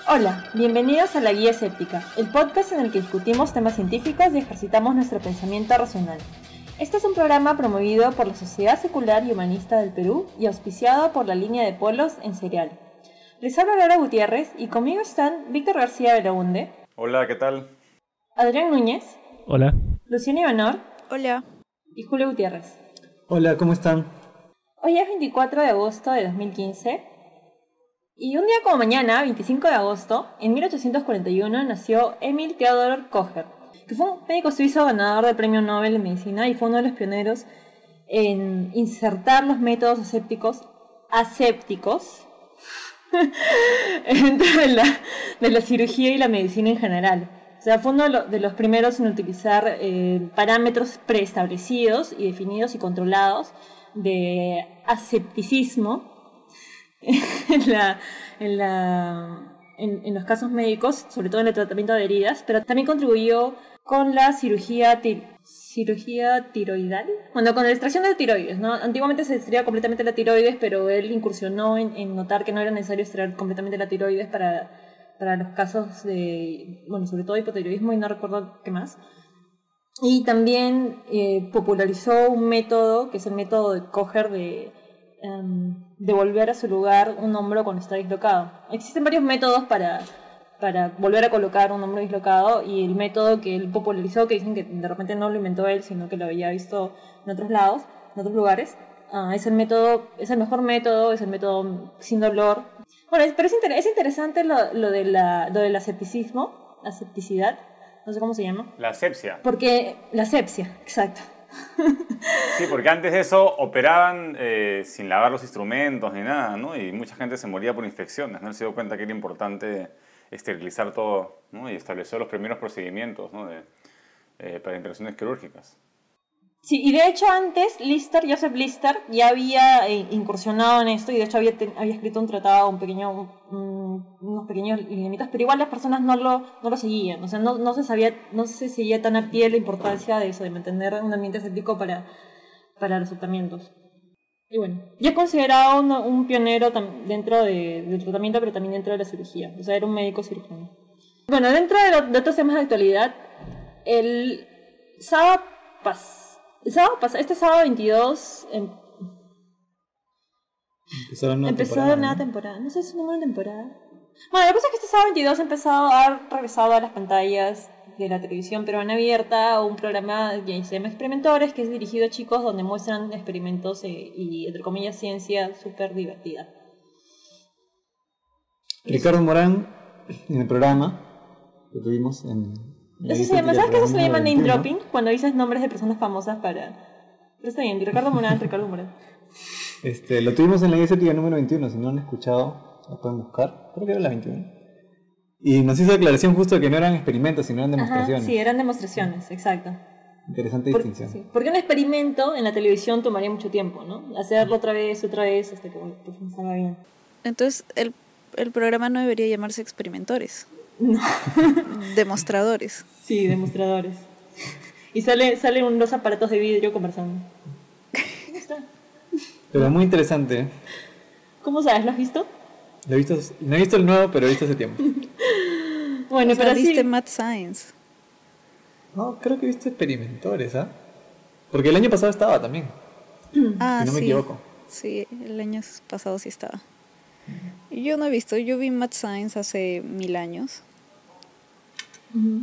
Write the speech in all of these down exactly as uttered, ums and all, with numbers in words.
Hola, bienvenidos a La Guía Escéptica, el podcast en el que discutimos temas científicos y ejercitamos nuestro pensamiento racional. Este es un programa promovido por la Sociedad Secular y Humanista del Perú y auspiciado por la línea de polos en Serial. Les habla Laura Gutiérrez y conmigo están Víctor García Belaunde. Hola, ¿qué tal? Adrián Núñez. Hola. Luciana Ivanor. Hola. Y Julio Gutiérrez. Hola, ¿cómo están? Hoy es veinticuatro de agosto de dos mil quince. Y un día como mañana, veinticinco de agosto, en mil ochocientos cuarenta y uno nació Emil Theodor Kocher, que fue un médico suizo ganador del Premio Nobel de Medicina y fue uno de los pioneros en insertar los métodos asépticos, asépticos dentro de la, de la cirugía y la medicina en general. O sea, fue uno de, lo, de los primeros en utilizar eh, parámetros preestablecidos y definidos y controlados de asepticismo en, la, en, la, en, en los casos médicos, sobre todo en el tratamiento de heridas, pero también contribuyó con la cirugía, ti, cirugía tiroidal, bueno, con la extracción de tiroides, ¿no? Antiguamente se extraía completamente la tiroides, pero él incursionó en, en notar que no era necesario extraer completamente la tiroides para, para los casos de, bueno, sobre todo hipotiroidismo y no recuerdo qué más. Y también eh, popularizó un método, que es el método de Kocher de Um, de volver a su lugar un hombro cuando está dislocado. Existen varios métodos para, para volver a colocar un hombro dislocado, y el método que él popularizó, que dicen que de repente no lo inventó él, sino que lo había visto en otros lados, en otros lugares, uh, es el método, es el mejor método, es el método sin dolor. Bueno, es, pero es, inter- es interesante lo, lo, de la, lo del asepticismo, asepticidad, no sé cómo se llama. La asepsia. Porque, la asepsia, exacto. Sí, porque antes de eso operaban eh, sin lavar los instrumentos ni nada, ¿no? Y mucha gente se moría por infecciones, ¿no? Él se dio cuenta que era importante esterilizar todo, ¿no? Y estableció los primeros procedimientos, ¿no? de, eh, para intervenciones quirúrgicas. Sí, y de hecho antes Lister, Joseph Lister, ya había eh, incursionado en esto, y de hecho había, te, había escrito un tratado, un pequeño, un, unos pequeños lineamientos, pero igual las personas no lo, no lo seguían. O sea, no, no se sabía, no se seguía tan a pie la importancia de eso, de mantener un ambiente aséptico para, para los tratamientos. Y bueno, ya es considerado un, un pionero tam, dentro de, del tratamiento, pero también dentro de la cirugía. O sea, era un médico cirujano. Bueno, dentro de, lo, de otros temas de actualidad, el sábado pasado, El sábado pasado, este sábado veintidós em, empezó la nueva empezó temporada, la nueva ¿no? temporada. No sé si es una nueva temporada. Bueno, la cosa es que este sábado veintidós ha empezado a regresado a las pantallas de la televisión peruana abierta un programa que se llama Experimentores, que es dirigido a chicos, donde muestran experimentos eh, y, entre comillas, ciencia súper divertida. Ricardo Morán, en el programa que tuvimos en... Eso se llama, ¿sabes qué? Eso se llama name dropping, cuando dices nombres de personas famosas para... Pero está bien, Ricardo Morán, Ricardo Morán. Este, lo tuvimos en la Guía Escéptica número veintiuno, si no lo han escuchado, lo pueden buscar. Creo que era la veintiuno. Y nos hizo aclaración justo de que no eran experimentos, sino eran demostraciones. Ajá, sí, eran demostraciones, exacto. Interesante Por, distinción. Sí, porque un experimento en la televisión tomaría mucho tiempo, ¿no? Hacerlo otra vez, otra vez, hasta que bueno, pues, salga bien. Entonces, el, el programa no debería llamarse Experimentores. No. Demostradores. Sí, demostradores. Y sale, sale unos aparatos de vidrio conversando. ¿Cómo está? Pero muy interesante. ¿Cómo sabes? ¿Lo has visto? Lo he visto, no he visto el nuevo, pero lo he visto hace tiempo. Bueno, o sea, pero viste sí. Mad Science. No, creo que he visto Experimentores, ¿ah? ¿eh? Porque el año pasado estaba también. Ah, si no me sí. equivoco. Sí, el año pasado sí estaba. Yo no he visto, yo vi Mad Science hace mil años. Uh-huh.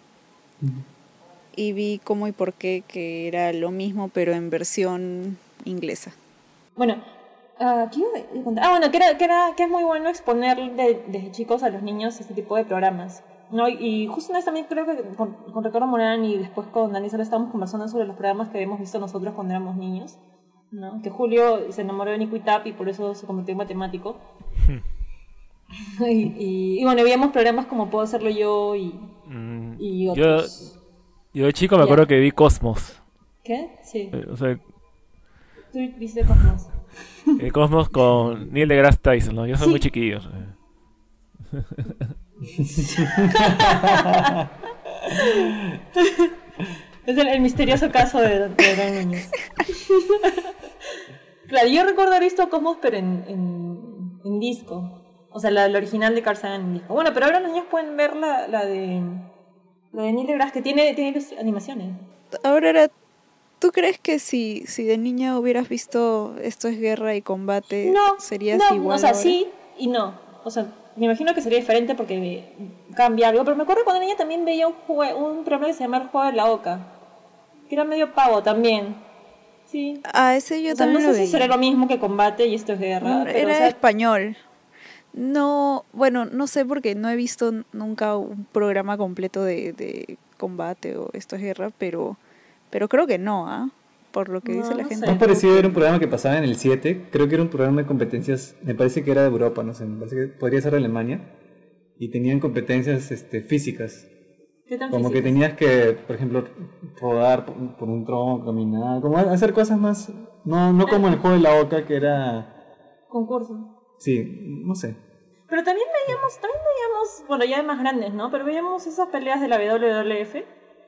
Y vi cómo y por qué, que era lo mismo, pero en versión inglesa. Bueno, uh, ¿qué iba a contar? Ah, bueno, que, era, que, era, que es muy bueno exponer de, desde chicos a los niños este tipo de programas, ¿no? Y, y justo una vez también creo que con, con Ricardo Morán y después con Dani Sala estábamos conversando sobre los programas que habíamos visto nosotros cuando éramos niños, ¿no? Que Julio se enamoró de Nico y Tap y por eso se convirtió en matemático. y, y, y bueno, veíamos programas como Puedo Hacerlo Yo y, mm, y otros. Yo, yo de chico me acuerdo que vi Cosmos. ¿Qué? Sí. Eh, o sea, Tú viste Cosmos. El Cosmos con Neil deGrasse Tyson, ¿no? Yo soy sí. muy chiquillo. Es el, el misterioso caso de, de Don Núñez. Claro, yo recuerdo haber visto Cosmos, pero en, en, en disco. O sea, la, la original de Carl Sagan en disco. Bueno, pero ahora los niños pueden ver la, la de la de Neil deGrasse, que tiene, tiene ilus- animaciones. Ahora era, ¿tú crees que si, si de niña hubieras visto Esto es guerra y combate, No, serías no, igual o sea, ahora? sí y no. O sea, me imagino que sería diferente porque me- cambia algo. Pero me acuerdo cuando niña también veía un, jue- un programa que se llama El Juego de la Oca, que era medio pavo también. Sí. Ah, ese yo O sea, no también lo sé si veía. será lo mismo que combate y esto es guerra, No, pero era o sea, español. No, bueno, no sé porque no he visto nunca un programa completo de, de combate o Esto es guerra, pero, pero creo que no, ¿ah? Por lo que dice no, la no gente. sé. Más creo parecido que era un no. programa que pasaba en el siete, creo que era un programa de competencias, me parece que era de Europa, no sé, me parece que podría ser de Alemania, y tenían competencias este, físicas, ¿Qué tan como que físicas? tenías que, por ejemplo, rodar por, por un tronco, caminar, como hacer cosas más, no, no como el juego de la Oca que era, Concurso. sí, no sé. Pero también veíamos, también veíamos, bueno, ya de más grandes, ¿no? Pero veíamos esas peleas de la W W F.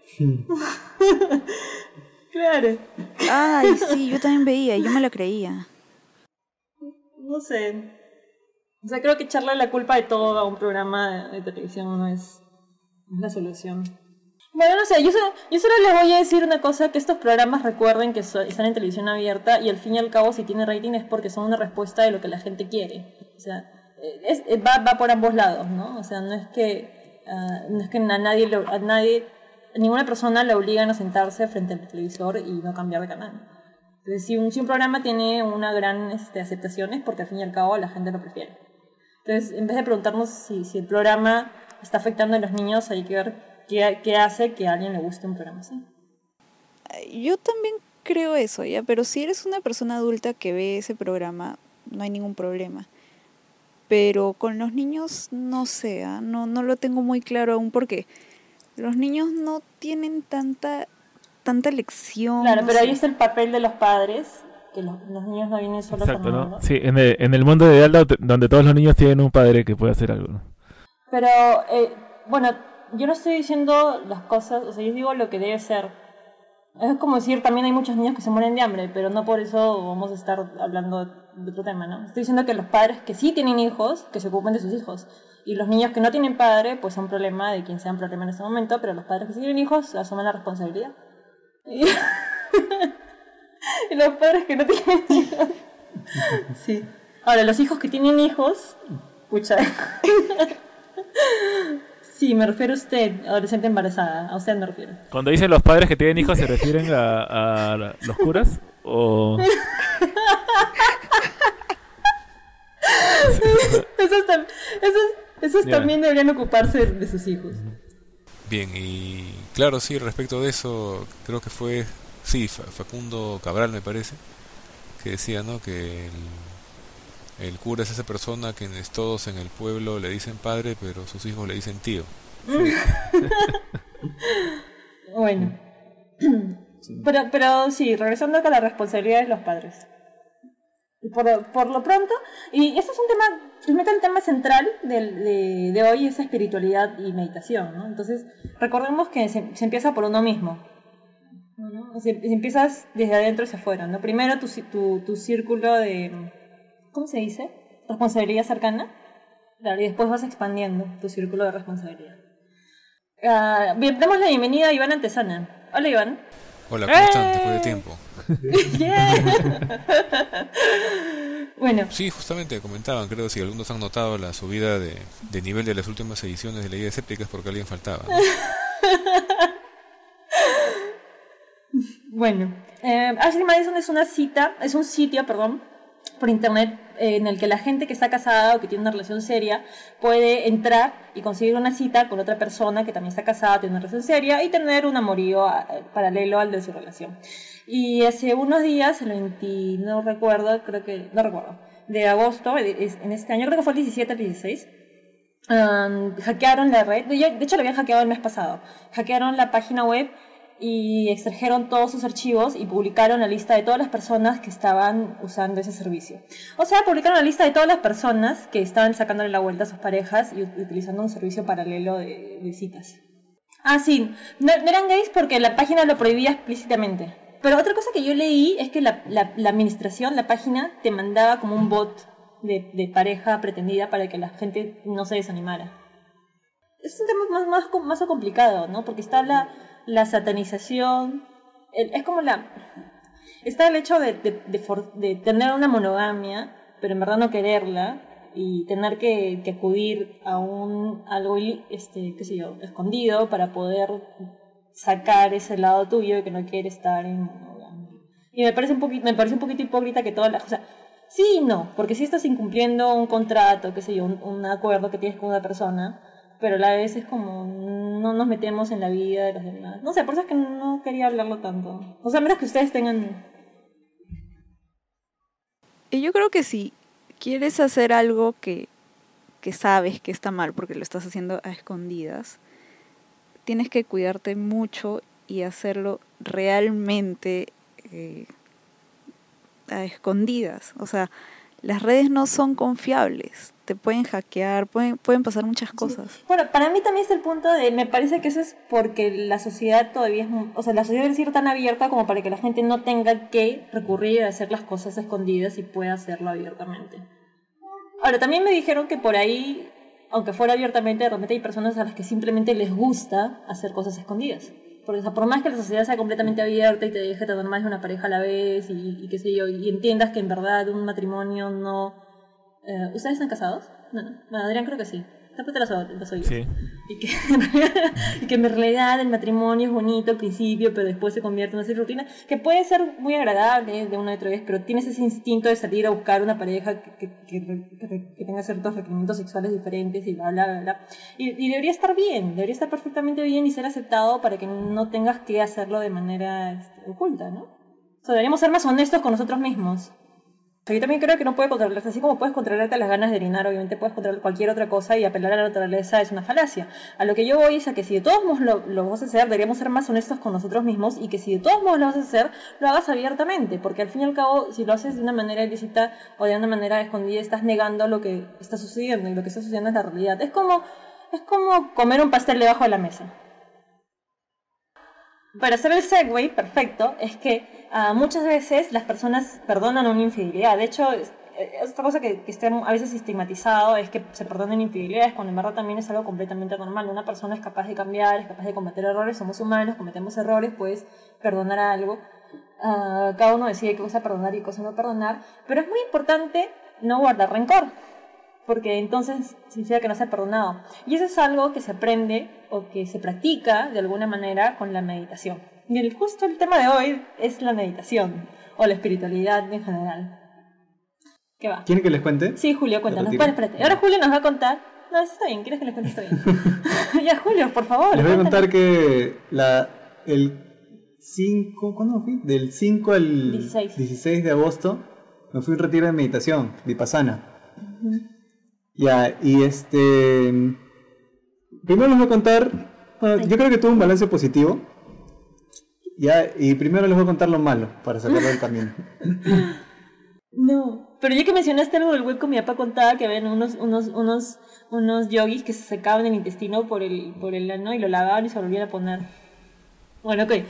Claro. Ay, sí, yo también veía, yo me lo creía. No sé. O sea, creo que echarle la culpa de todo a un programa de, de televisión no es, no es la solución. Bueno, no sé, yo solo, yo solo les voy a decir una cosa, que estos programas recuerden que so- están en televisión abierta y al fin y al cabo si tiene rating es porque son una respuesta de lo que la gente quiere. O sea, eh, es, eh, va, va por ambos lados, ¿no? O sea, no es que, ah, no es que a nadie, lo- a nadie, a ninguna persona le obligan a sentarse frente al televisor y no cambiar de canal. Entonces, si un, si un programa tiene una gran este, aceptación es porque al fin y al cabo la gente lo prefiere. Entonces, en vez de preguntarnos si, si el programa está afectando a los niños, hay que ver qué, qué hace que a alguien le guste un programa así. Yo también creo eso, ¿ya? Pero si eres una persona adulta que ve ese programa, no hay ningún problema. Pero con los niños, no sé, ¿ah? no, no lo tengo muy claro aún porque los niños no tienen tanta, tanta lección. Claro, no pero ahí sé. está el papel de los padres, que los, los niños no vienen solos al Exacto, ¿no? mundo. Sí, en el, en el mundo ideal do- donde todos los niños tienen un padre que puede hacer algo, ¿no? Pero, eh, bueno, yo no estoy diciendo las cosas, o sea, yo digo lo que debe ser. Es como decir, también hay muchos niños que se mueren de hambre, pero no por eso vamos a estar hablando de otro tema, ¿no? Estoy diciendo que los padres que sí tienen hijos, que se ocupen de sus hijos. Y los niños que no tienen padre, pues son problema de quien sea un problema en ese momento, pero los padres que sí tienen hijos asumen la responsabilidad. Y, y los padres que no tienen hijos. Sí. Ahora, los hijos que tienen hijos, pucha. Sí, me refiero a usted, adolescente embarazada, a usted me refiero. Cuando dicen los padres que tienen hijos, ¿se refieren a, a la- los curas? ¿O...? Esos, tam- esos, esos Ya. también deberían ocuparse de sus hijos. Bien, y claro, sí, respecto de eso, creo que fue, sí, Fa- Facundo Cabral me parece, que decía, ¿no? Que el, el cura es esa persona a quienes todos en el pueblo le dicen padre, pero sus hijos le dicen tío. Bueno. Pero, pero sí, regresando acá a la responsabilidad de los padres. Y Por, por lo pronto, y ese es un tema, realmente el tema central del- de, de hoy es espiritualidad y meditación, ¿no? Entonces, recordemos que se, se empieza por uno mismo, ¿no? Se, se empiezas desde adentro hacia afuera, ¿no? Primero tu, ci- tu, tu círculo de, ¿cómo se dice? Responsabilidad cercana, claro, y después vas expandiendo tu círculo de responsabilidad. Ah, bien, damos la bienvenida a Iván Antesana. Hola, Iván. Hola, ¿cómo están? Después de tiempo. Bueno, Sí, justamente comentaban, creo, si algunos han notado la subida de, de nivel de las últimas ediciones de la guía escéptica es porque alguien faltaba, ¿no? bueno. Eh, Ashley Madison es una cita, es un sitio, perdón, por internet eh, en el que la gente que está casada o que tiene una relación seria puede entrar y conseguir una cita con otra persona que también está casada, tiene una relación seria y tener un amorío eh, paralelo al de su relación. Y hace unos días, el veinte, no recuerdo, creo que, no recuerdo, de agosto, eh, es- en este año, creo que fue el diecisiete, el dieciséis, um, hackearon la red, de de hecho lo habían hackeado el mes pasado, hackearon la página web y extrajeron todos sus archivos y publicaron la lista de todas las personas que estaban usando ese servicio. O sea, publicaron la lista de todas las personas que estaban sacándole la vuelta a sus parejas y u- utilizando un servicio paralelo de, de citas. Ah, sí, no, no eran gays porque la página lo prohibía explícitamente. Pero otra cosa que yo leí es que la, la, la administración, la página, te mandaba como un bot de, de pareja pretendida para que la gente no se desanimara. Es un tema más, más, más complicado, ¿no? Porque está la, la satanización, el, es como la... Está el hecho de, de, de, for, de tener una monogamia, pero en verdad no quererla, y tener que, que acudir a un algo, este, qué sé yo, escondido para poder sacar ese lado tuyo que no quiere estar en monogamia. Y me parece un poquito, me parece un poquito hipócrita que todas las... O sea, sí y no, porque si estás incumpliendo un contrato, qué sé yo, un, un acuerdo que tienes con una persona, pero a la vez es como no nos metemos en la vida de los demás. No sé, por eso es que no quería hablarlo tanto. O sea, a menos que ustedes tengan... Y yo creo que si quieres hacer algo que, que sabes que está mal porque lo estás haciendo a escondidas, tienes que cuidarte mucho y hacerlo realmente eh, a escondidas. O sea, las redes no son confiables, te pueden hackear, pueden, pueden pasar muchas cosas. Sí. Bueno, para mí también es el punto de, me parece que eso es porque la sociedad todavía es, o sea, la sociedad debe ser tan abierta como para que la gente no tenga que recurrir a hacer las cosas escondidas y pueda hacerlo abiertamente. Ahora, también me dijeron que por ahí, aunque fuera abiertamente, de repente hay personas a las que simplemente les gusta hacer cosas escondidas. Porque, o sea, por más que la sociedad sea completamente abierta y te deje tener más de una pareja a la vez y, y qué sé yo, y entiendas que en verdad un matrimonio no... Eh, ¿Ustedes están casados? No, no. Bueno, Adrián creo que sí. Tápate los, los oídos. Sí. Y que, y que en realidad el matrimonio es bonito al principio, pero después se convierte en una rutina, que puede ser muy agradable de una y otra vez, pero tienes ese instinto de salir a buscar una pareja que, que, que, que, que tenga ciertos requerimientos sexuales diferentes y bla, bla, bla, bla. Y, y debería estar bien, debería estar perfectamente bien y ser aceptado para que no tengas que hacerlo de manera este, oculta, ¿no? O sea, deberíamos ser más honestos con nosotros mismos. O sea, yo también creo que no puede controlarse, así como puedes controlarte las ganas de orinar, obviamente puedes controlar cualquier otra cosa y apelar a la naturaleza es una falacia. A lo que yo voy es a que si de todos modos lo, lo vas a hacer, deberíamos ser más honestos con nosotros mismos y que si de todos modos lo vas a hacer, lo hagas abiertamente, porque al fin y al cabo, si lo haces de una manera ilícita o de una manera escondida, estás negando lo que está sucediendo y lo que está sucediendo es la realidad. Es como, es como comer un pastel debajo de la mesa. Para hacer el segue perfecto, es que uh, muchas veces las personas perdonan una infidelidad. De hecho, es, es otra cosa que, que está a veces estigmatizado, es que se perdonen infidelidades, cuando en verdad también es algo completamente normal. Una persona es capaz de cambiar, es capaz de cometer errores, somos humanos, cometemos errores, puedes perdonar algo. Uh, cada uno decide qué cosa perdonar y qué cosa no perdonar, pero es muy importante no guardar rencor, porque entonces significa que no se ha perdonado. Y eso es algo que se aprende o que se practica de alguna manera con la meditación. Y el, justo el tema de hoy es la meditación o la espiritualidad en general. ¿Qué va? ¿Quieren que les cuente? Sí, Julio, cuéntanos. Espera, espérate. Ahora Julio nos va a contar... No, eso está bien. ¿Quieres que les cuente? Está bien. Ya, Julio, por favor. Les voy a cuéntanos. contar que la, el cinco... ¿Cuándo me fui? Del cinco al dieciséis. dieciséis de agosto me fui a un retiro de meditación, Vipassana. Uh-huh. Ya, y este... Primero les voy a contar... Bueno, yo creo que tuve un balance positivo. Ya, y primero les voy a contar lo malo, para sacarlo del camino. No, pero ya que mencionaste algo del hueco, mi papá contaba que habían unos, unos, unos, unos yogis que se secaban el intestino por el, por el ano y lo lavaban y se volvían a poner. Bueno, ok.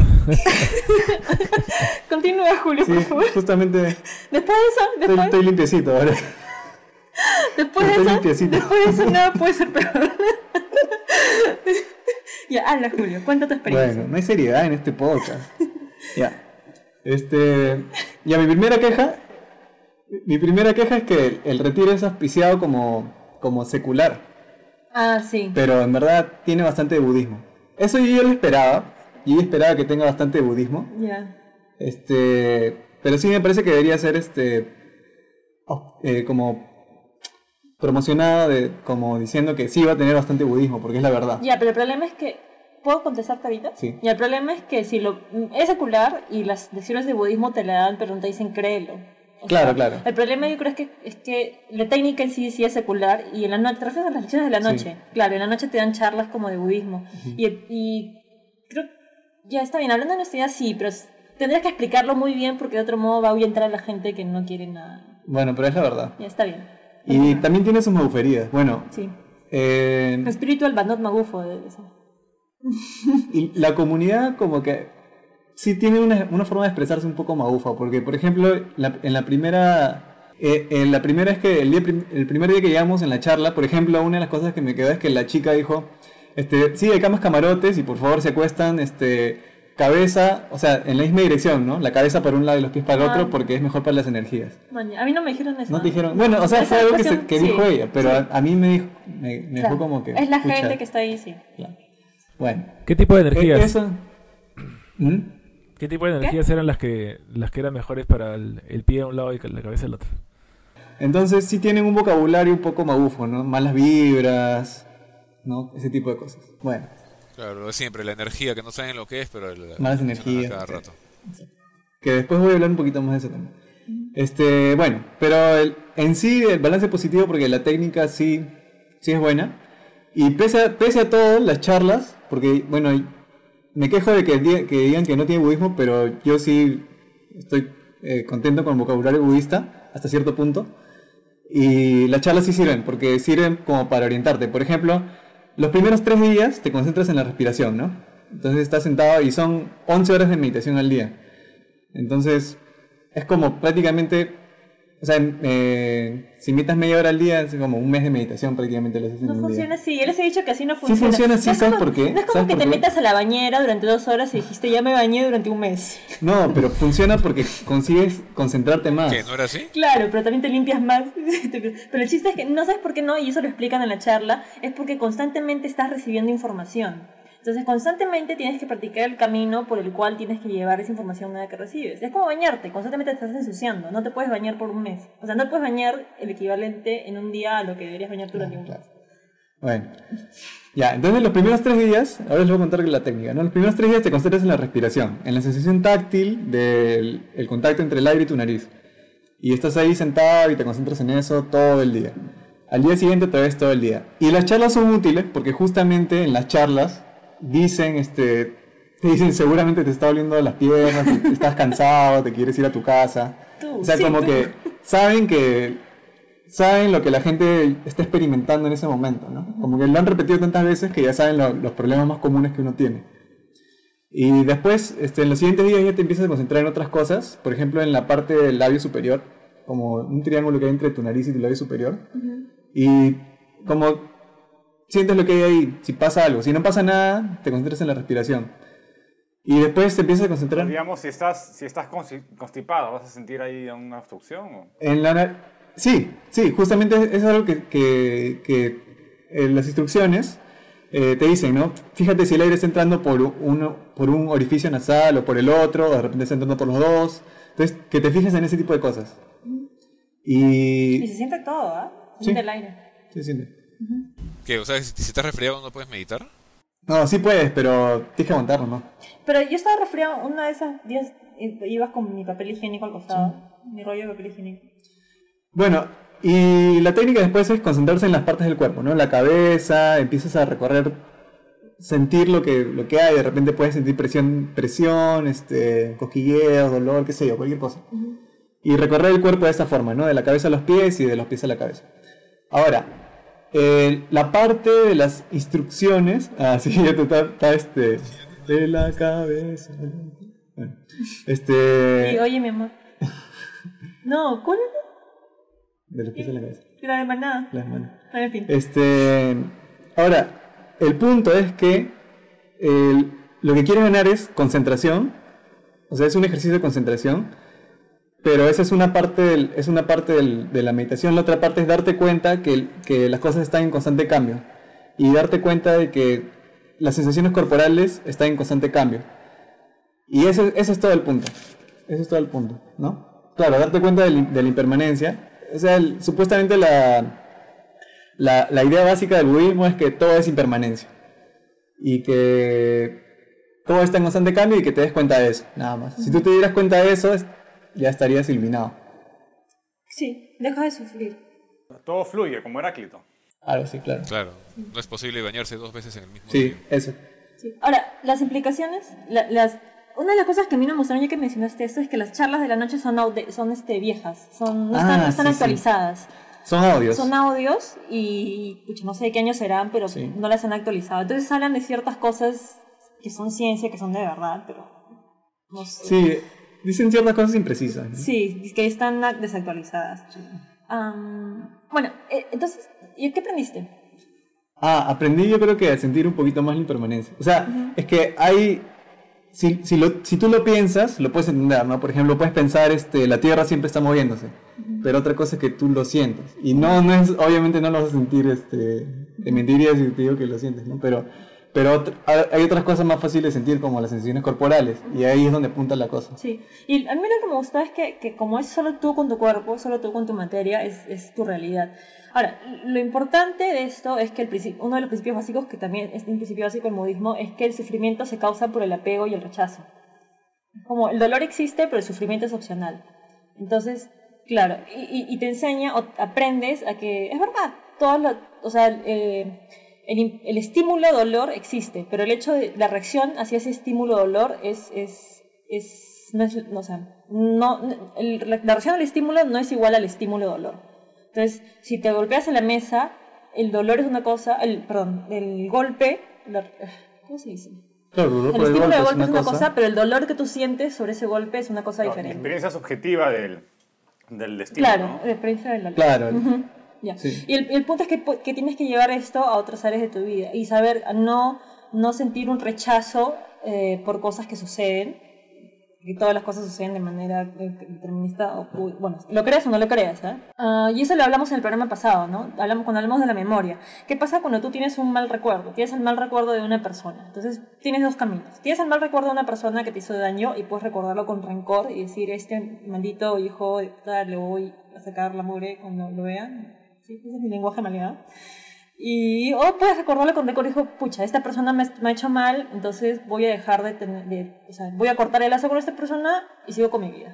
Continúa, Julio, sí, por favor. Justamente... Después de eso... Después... Estoy, estoy limpiecito ahora. Después de, eso, después de eso nada puede ser peor. Ya, habla, Julio, cuenta tu experiencia. Bueno, no hay seriedad en este podcast. Ya. Este, ya, mi primera queja, mi primera queja es que el, el retiro es auspiciado como, como secular. Ah, sí. Pero en verdad tiene bastante de budismo. Eso yo, yo lo esperaba. Yo esperaba que tenga bastante de budismo. Ya. Yeah. Este, pero sí me parece que debería ser este, oh, eh, como promocionado, de, como diciendo que sí va a tener bastante budismo, porque es la verdad. Ya, pero el problema es que... ¿Puedo contestarte ahorita? Sí. Y el problema es que si lo es secular y las lecciones de budismo te la dan, pero no te dicen créelo. O claro, sea, claro. El problema yo creo es que, es que la técnica en sí sí es secular y en la noche, te refieres a las lecciones de la noche. Sí. Claro, en la noche te dan charlas como de budismo. Uh-huh. y, y creo, ya está bien, hablando de honestidad sí, pero tendrías que explicarlo muy bien porque de otro modo va a ahuyentar a la gente que no quiere nada. Bueno, pero es la verdad. Ya está bien. Y uh-huh. también tiene sus maguferías. Bueno. Sí. Eh... Spiritual but not magufo de eso. Y la comunidad como que sí tiene una, una forma de expresarse un poco magufa, porque por ejemplo la, en la primera Eh, eh, la primera es que el, día prim- el primer día que llegamos en la charla, por ejemplo, una de las cosas que me quedó es que la chica dijo, este, sí, hay camas camarotes y por favor se acuestan, este, cabeza, o sea, en la misma dirección, ¿no? La cabeza para un lado y los pies para el Ah. otro porque es mejor para las energías. Man, a mí no me dijeron eso. No te dijeron, bueno, o sea, Esa fue algo que, cuestión, se- que sí, dijo ella, pero sí. a, a mí me dijo, me, me Claro. dejó como que... Es la pucha, gente que está ahí, sí. claro. Bueno. ¿Qué tipo de Eh, energías? eso... ¿Mm? ¿Qué tipo de energías eran las que las que eran mejores para el, el pie de un lado y la cabeza del otro? Entonces sí tienen un vocabulario un poco magufo, ¿no? Malas vibras, ¿no? Ese tipo de cosas. Bueno, Claro, siempre la energía, que no saben lo que es, pero el, Malas funciona energías, cada ok. rato. que después voy a hablar un poquito más de eso también. Este, bueno, pero el- en sí el balance positivo porque la técnica sí, sí es buena. Y pese a, pese a todo, las charlas, porque, bueno, me quejo de que, di- que digan que no tiene budismo, pero yo sí estoy eh, contento con el vocabulario budista hasta cierto punto. Y las charlas sí sirven, porque sirven como para orientarte. Por ejemplo, los primeros tres días te concentras en la respiración, ¿no? Entonces estás sentado y son once horas de meditación al día. Entonces, es como prácticamente, o sea, eh, si metas media hora al día, es como un mes de meditación prácticamente lo haces en No un funciona día. así. Yo les he dicho que así no Sí funciona. funciona así, No es ¿sabes como- por qué? No es como ¿Sabes que por te qué? metas a la bañera durante dos horas y dijiste ya me bañé durante un mes. No, pero funciona porque consigues concentrarte más. ¿Qué? ¿No era así? Claro, pero también te limpias más. Pero el chiste es que no sabes por qué no, y eso lo explican en la charla, es porque constantemente estás recibiendo información. Entonces constantemente tienes que practicar el camino por el cual tienes que llevar esa información nueva que recibes. Es como bañarte, constantemente te estás ensuciando, no te puedes bañar por un mes. O sea, no te puedes bañar el equivalente en un día a lo que deberías bañar durante un mes. Bueno, ya, entonces los primeros tres días, ahora les voy a contar la técnica, ¿no? Los primeros tres días te concentras en la respiración, en la sensación táctil del el contacto entre el aire y tu nariz. Y estás ahí sentado y te concentras en eso todo el día. Al día siguiente te ves todo el día. Y las charlas son útiles porque justamente en las charlas dicen, este, te dicen seguramente te está doliendo las piernas, te- estás cansado, te quieres ir a tu casa. Tú, O sea, sí, como tú. que saben que saben lo que la gente está experimentando en ese momento, ¿no? Como que lo han repetido tantas veces que ya saben lo- los problemas más comunes que uno tiene. Y después, este, en los siguientes días ya te empiezas a concentrar en otras cosas, por ejemplo en la parte del labio superior, como un triángulo que hay entre tu nariz y tu labio superior. Y como sientes lo que hay ahí, si pasa algo. Si no pasa nada, te concentras en la respiración. Y después te empiezas a concentrar Digamos, si estás, si estás consti- constipado, ¿vas a sentir ahí una obstrucción? O? en la... na- Sí, sí, justamente es es algo que, que, que en las instrucciones eh, te dicen, ¿no? Fíjate si el aire está entrando por uno, por un orificio nasal o por el otro, o de repente está entrando por los dos. Entonces, que te fijes en ese tipo de cosas. Y Y... se siente todo, ¿ah? Se Sí. siente el aire. Sí, sí. ¿Qué? O sea, si, si estás resfriado no puedes meditar. No, sí puedes, pero tienes que aguantarlo, ¿no? Pero yo estaba resfriado una de esas días, i- ibas con mi papel higiénico al costado, mi rollo de papel higiénico. Bueno, y la técnica después es concentrarse en las partes del cuerpo, ¿no? La cabeza, empiezas a recorrer, sentir lo que, lo que hay, de repente puedes sentir presión, presión, este, cosquilleos, dolor, qué sé yo, cualquier cosa. Y recorrer el cuerpo de esta forma, ¿no? De la cabeza a los pies y de los pies a la cabeza. Ahora, eh, la parte de las instrucciones, ah, sí, ya te está, está este, de la cabeza. Bueno, este, Y oye, mi amor. No, ¿cuál es de los pies a la cabeza, la de manada? las manos. Ah, en fin. Este, ahora, el punto es que el- lo que quieres ganar es concentración, o sea, es un ejercicio de concentración, pero esa es una parte, del- es una parte del- de la meditación. La otra parte es darte cuenta que, el- que las cosas están en constante cambio y darte cuenta de que las sensaciones corporales están en constante cambio. Y ese, ese es todo el punto. Ese es todo el punto, ¿no? Claro, darte cuenta de, la- de la impermanencia. O sea, el- supuestamente la, la, la idea básica del budismo es que todo es impermanencia. Y que todo está en constante cambio y que te des cuenta de eso, nada más. Si tú te dieras cuenta de eso, es- ya estarías iluminado. Sí, deja de sufrir. Todo fluye, como Heráclito. Algo así, claro. Claro, no es posible bañarse dos veces en el mismo Sí, día. eso. Sí. Ahora, las implicaciones, la- las, una de las cosas que a mí me emocionó ya que mencionaste esto es que las charlas de la noche son, aude- son este, viejas, son, no Ah, están, no están sí, sí. actualizadas. Son audios. Son audios y pucha, no sé de qué años serán, pero Sí. no las han actualizado. Entonces hablan de ciertas cosas que son ciencia, que son de verdad, pero no sé. Sí, dicen ciertas cosas imprecisas, ¿no? Sí, que están desactualizadas. Um, bueno, eh, entonces, ¿y qué aprendiste? Ah, aprendí yo creo que a sentir un poquito más la impermanencia. O sea, uh-huh. es que hay... Si, si, lo, si tú lo piensas, lo puedes entender, ¿no? Por ejemplo, puedes pensar, este, la Tierra siempre está moviéndose, uh-huh. pero otra cosa es que tú lo sientes. Y no, no es, obviamente no lo vas a sentir, este, te mentiría si te digo que lo sientes, ¿no? Pero, pero otro, hay otras cosas más fáciles de sentir, como las sensaciones corporales, y ahí es donde apunta la cosa. Sí, y a mí lo que me gustó es que, que como es solo tú con tu cuerpo, solo tú con tu materia, es, es tu realidad. Ahora, lo importante de esto es que el uno de los principios básicos, que también es un principio básico del budismo, es que el sufrimiento se causa por el apego y el rechazo. Como el dolor existe, pero el sufrimiento es opcional. Entonces, claro, y, y te enseña, o aprendes a que, es verdad, todo lo, o sea, eh, el, el estímulo dolor existe, pero el hecho de la reacción hacia ese estímulo dolor es, es, es, no es, no, o sea, no, el, la reacción al estímulo no es igual al estímulo dolor. Entonces, si te golpeas en la mesa, el dolor es una cosa, el, perdón, el golpe, la, ¿cómo se dice? Claro, el, el estímulo de golpe es una cosa, cosa, pero el dolor que tú sientes sobre ese golpe es una cosa no, diferente. La experiencia subjetiva del, del destino, claro, ¿no? la experiencia del dolor. Claro. Uh-huh. Ya. Sí. Y el, el punto es que, que tienes que llevar esto a otras áreas de tu vida y saber no, no sentir un rechazo eh, por cosas que suceden, que todas las cosas suceden de manera determinista, o, bueno, lo creas o no lo creas, ¿eh? Uh, y eso lo hablamos en el programa pasado, ¿no? Hablamos, cuando hablamos de la memoria. ¿Qué pasa cuando tú tienes un mal recuerdo? Tienes el mal recuerdo de una persona. Entonces, tienes dos caminos. Tienes el mal recuerdo de una persona que te hizo daño y puedes recordarlo con rencor y decir, este maldito hijo de puta, le voy a sacar la mugre cuando lo vean. ¿Sí? Ese es mi lenguaje maleado. Y, o puedes recordarlo con rencor y dijo, pucha, esta persona me, me ha hecho mal, entonces voy a dejar de tener, de, o sea, voy a cortar el lazo con esta persona y sigo con mi vida.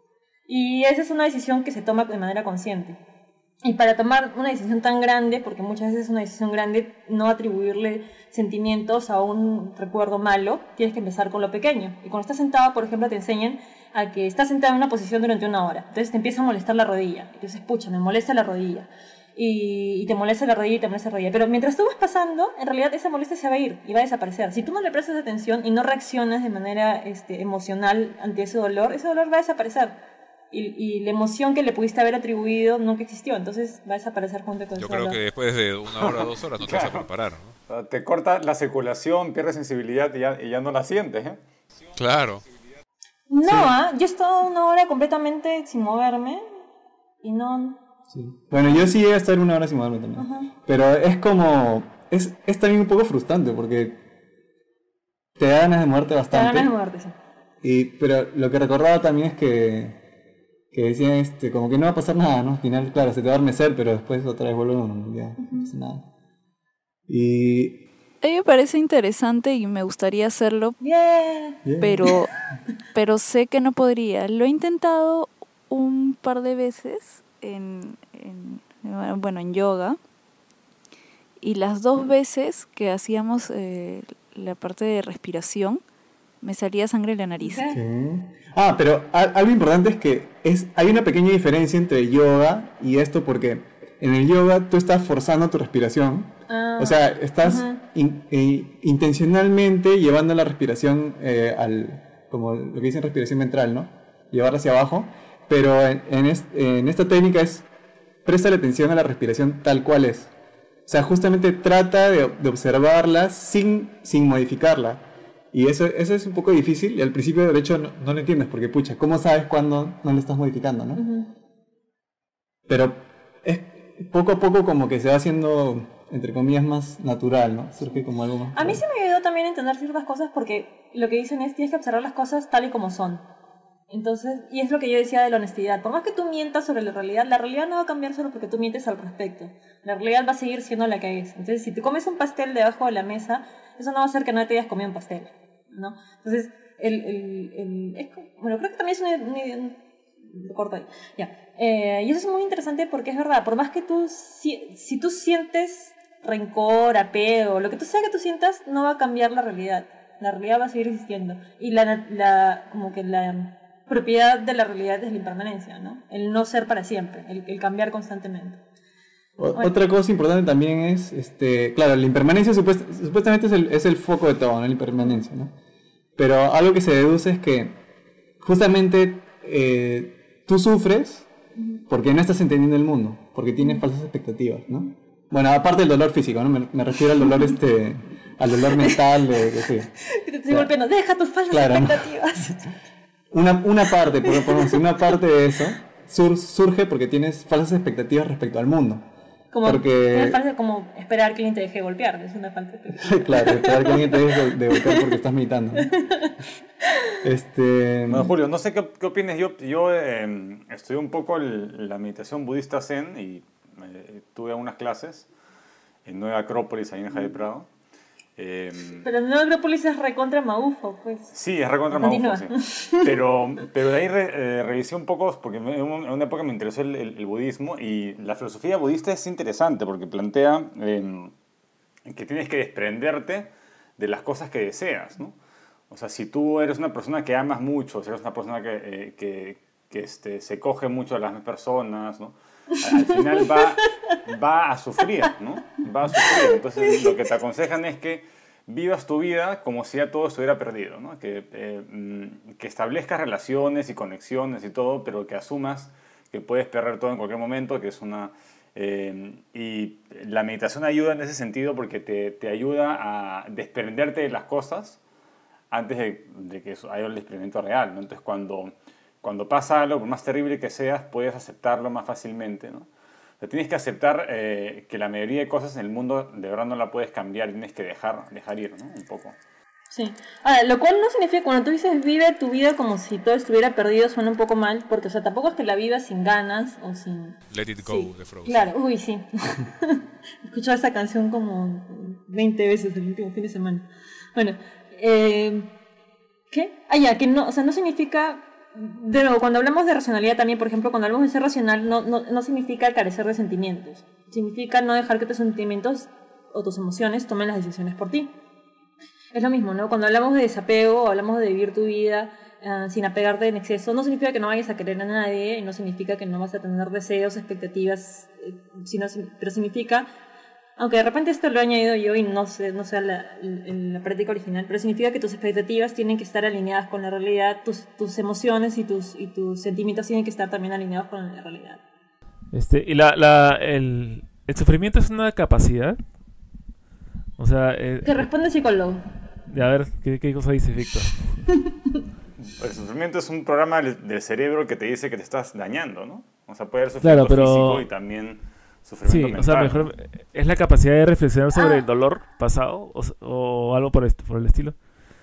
Y esa es una decisión que se toma de manera consciente. Y para tomar una decisión tan grande, porque muchas veces es una decisión grande, no atribuirle sentimientos a un recuerdo malo, tienes que empezar con lo pequeño. Y cuando estás sentado, por ejemplo, te enseñan a que estás sentado en una posición durante una hora. Entonces te empieza a molestar la rodilla. Entonces, pucha, me molesta la rodilla. Y, y te molesta la rodilla y te molesta la rodilla. Pero mientras tú vas pasando, en realidad esa molestia se va a ir y va a desaparecer. Si tú no le prestas atención y no reaccionas de manera este, emocional ante ese dolor, ese dolor va a desaparecer. Y, y la emoción que le pudiste haber atribuido nunca existió, entonces va a desaparecer junto con el Yo dolor. creo que después de una hora, dos horas no te Claro. vas a preparar, ¿no? O sea, te corta la circulación, pierdes sensibilidad y ya, y ya no la sientes, ¿eh? Claro. No, sí. ¿eh? Yo he estado una hora completamente sin moverme y no... Sí. Bueno, yo sí llegué a estar una hora sin moverme también. Uh-huh. Pero es como... Es, es también un poco frustrante porque te da ganas de moverte bastante. Te da ganas de moverte, sí. Y, pero lo que recordaba también es que... Que decían este, como que no va a pasar nada, ¿no? Al final, claro, se te va a adormecer, pero después otra vez vuelve a la normalidad. Uh-huh. No pasa nada. Y... A mí me parece interesante y me gustaría hacerlo, yeah. Yeah. pero, pero sé que no podría. Lo he intentado un par de veces en, en bueno, en yoga, y las dos veces que hacíamos eh, la parte de respiración, me salía sangre en la nariz. ¿Qué? Ah, pero a- algo importante es que es, hay una pequeña diferencia entre yoga y esto, porque en el yoga tú estás forzando tu respiración. Ah, o sea, estás uh-huh. in, eh, intencionalmente llevando la respiración eh, al, como lo que dicen respiración ventral, ¿no? Llevarla hacia abajo, pero en, en, est, en esta técnica es, préstale atención a la respiración tal cual es. O sea, justamente trata de, de observarla sin, sin modificarla. Y eso, eso es un poco difícil, y al principio de hecho no, no lo entiendes, porque pucha, ¿cómo sabes cuándo no lo estás modificando, no? Uh-huh. Pero es poco a poco como que se va haciendo, entre comillas, más natural, ¿no? Surge como algo más... A mí sí me ayudó también a entender ciertas cosas porque lo que dicen es tienes que observar las cosas tal y como son. Entonces, y es lo que yo decía de la honestidad. Por más que tú mientas sobre la realidad, la realidad no va a cambiar solo porque tú mientes al respecto. La realidad va a seguir siendo la que es. Entonces, si te comes un pastel debajo de la mesa, eso no va a hacer que no te hayas comido un pastel, ¿no? Entonces, el, el, el, es, bueno, creo que también es un... un, un corto ahí. Ya. Eh, y eso es muy interesante porque es verdad, por más que tú, si, si tú sientes rencor, apego, lo que tú sea que tú sientas, no va a cambiar la realidad. La realidad va a seguir existiendo. Y la, la como que la propiedad de la realidad es la impermanencia, ¿no? El no ser para siempre, el, el cambiar constantemente. O, bueno. Otra cosa importante también es, este, claro, la impermanencia supuest, supuestamente es el, es el foco de todo, ¿no? La impermanencia, ¿no? Pero algo que se deduce es que justamente eh, tú sufres porque no estás entendiendo el mundo, porque tienes falsas expectativas, ¿no? Bueno, aparte del dolor físico, ¿no? Me, me refiero al dolor este, al dolor mental de, de sí. Te estoy golpeando, deja tus falsas Claro, ¿no? expectativas. Una, una parte, por, por decir, una parte de eso sur- surge porque tienes falsas expectativas respecto al mundo. Como, Porque- es falso como esperar que alguien te deje golpear, es una falta de Claro, esperar que alguien te deje de, de golpear porque estás meditando, ¿no? Este... Bueno, Julio, no sé qué, qué opinas. Yo, yo eh, estudié un poco el- la meditación budista Zen y eh, tuve unas clases en Nueva Acrópolis, ahí en Jade Prado. Eh, Pero no Agrópolis es recontra Maufo, pues. sí, es recontra Continúa. Maufo, sí. Pero, pero de ahí re- eh, revisé un poco, porque me- en un- en una época me interesó el, el- el budismo y la filosofía budista es interesante porque plantea eh, que tienes que desprenderte de las cosas que deseas, ¿no? O sea, si tú eres una persona que amas mucho, si eres una persona que, eh, que, que, este, se coge mucho a las personas, ¿no? Al, al final va, va a sufrir, ¿no? Va a sufrir. Entonces, lo que te aconsejan es que vivas tu vida como si ya todo estuviera perdido, ¿no? Que, eh, mm, que establezcas relaciones y conexiones y todo, pero que asumas que puedes perder todo en cualquier momento, que es una... eh, y la meditación ayuda en ese sentido porque te, te ayuda a desprenderte de las cosas antes de, de que eso haya el experimento real, ¿no? Entonces, cuando, cuando pasa algo, por más terrible que seas, puedes aceptarlo más fácilmente, ¿no? O sea, tienes que aceptar eh, que la mayoría de cosas en el mundo de verdad no la puedes cambiar, tienes que dejar, dejar ir, ¿no? Un poco. Sí. Ahora, lo cual no significa, cuando tú dices vive tu vida como si todo estuviera perdido, suena un poco mal, porque, o sea, tampoco es que la vivas sin ganas o sin... Let It Go Sí, de Frozen. claro, uy, sí. He escuchado esa canción como veinte veces el último fin de semana. Bueno, eh, ¿qué? Ah, ya, que no, o sea, no significa... De nuevo, cuando hablamos de racionalidad también, por ejemplo, cuando hablamos de ser racional, no, no, no significa carecer de sentimientos. Significa no dejar que tus sentimientos o tus emociones tomen las decisiones por ti. Es lo mismo, ¿no? Cuando hablamos de desapego, hablamos de vivir tu vida uh, sin apegarte en exceso, no significa que no vayas a querer a nadie, y no significa que no vas a tener deseos, expectativas, eh, sino, pero significa, aunque de repente esto lo he añadido yo y no sé, no sea la, la, la práctica original, pero significa que tus expectativas tienen que estar alineadas con la realidad, tus, tus emociones y tus, y tus sentimientos tienen que estar también alineados con la realidad. Este, y la, la, el, el sufrimiento es una capacidad. O sea, eh, Que responde el psicólogo. a ver, ¿qué, qué cosa dice Víctor? El sufrimiento es un programa del del cerebro que te dice que te estás dañando, ¿no? O sea, puede haber sufrimiento Claro, pero- físico y también sufrimiento Sí, mental. o sea, mejor es la capacidad de reflexionar sobre Ah. el dolor pasado o, o algo por, est- por el estilo.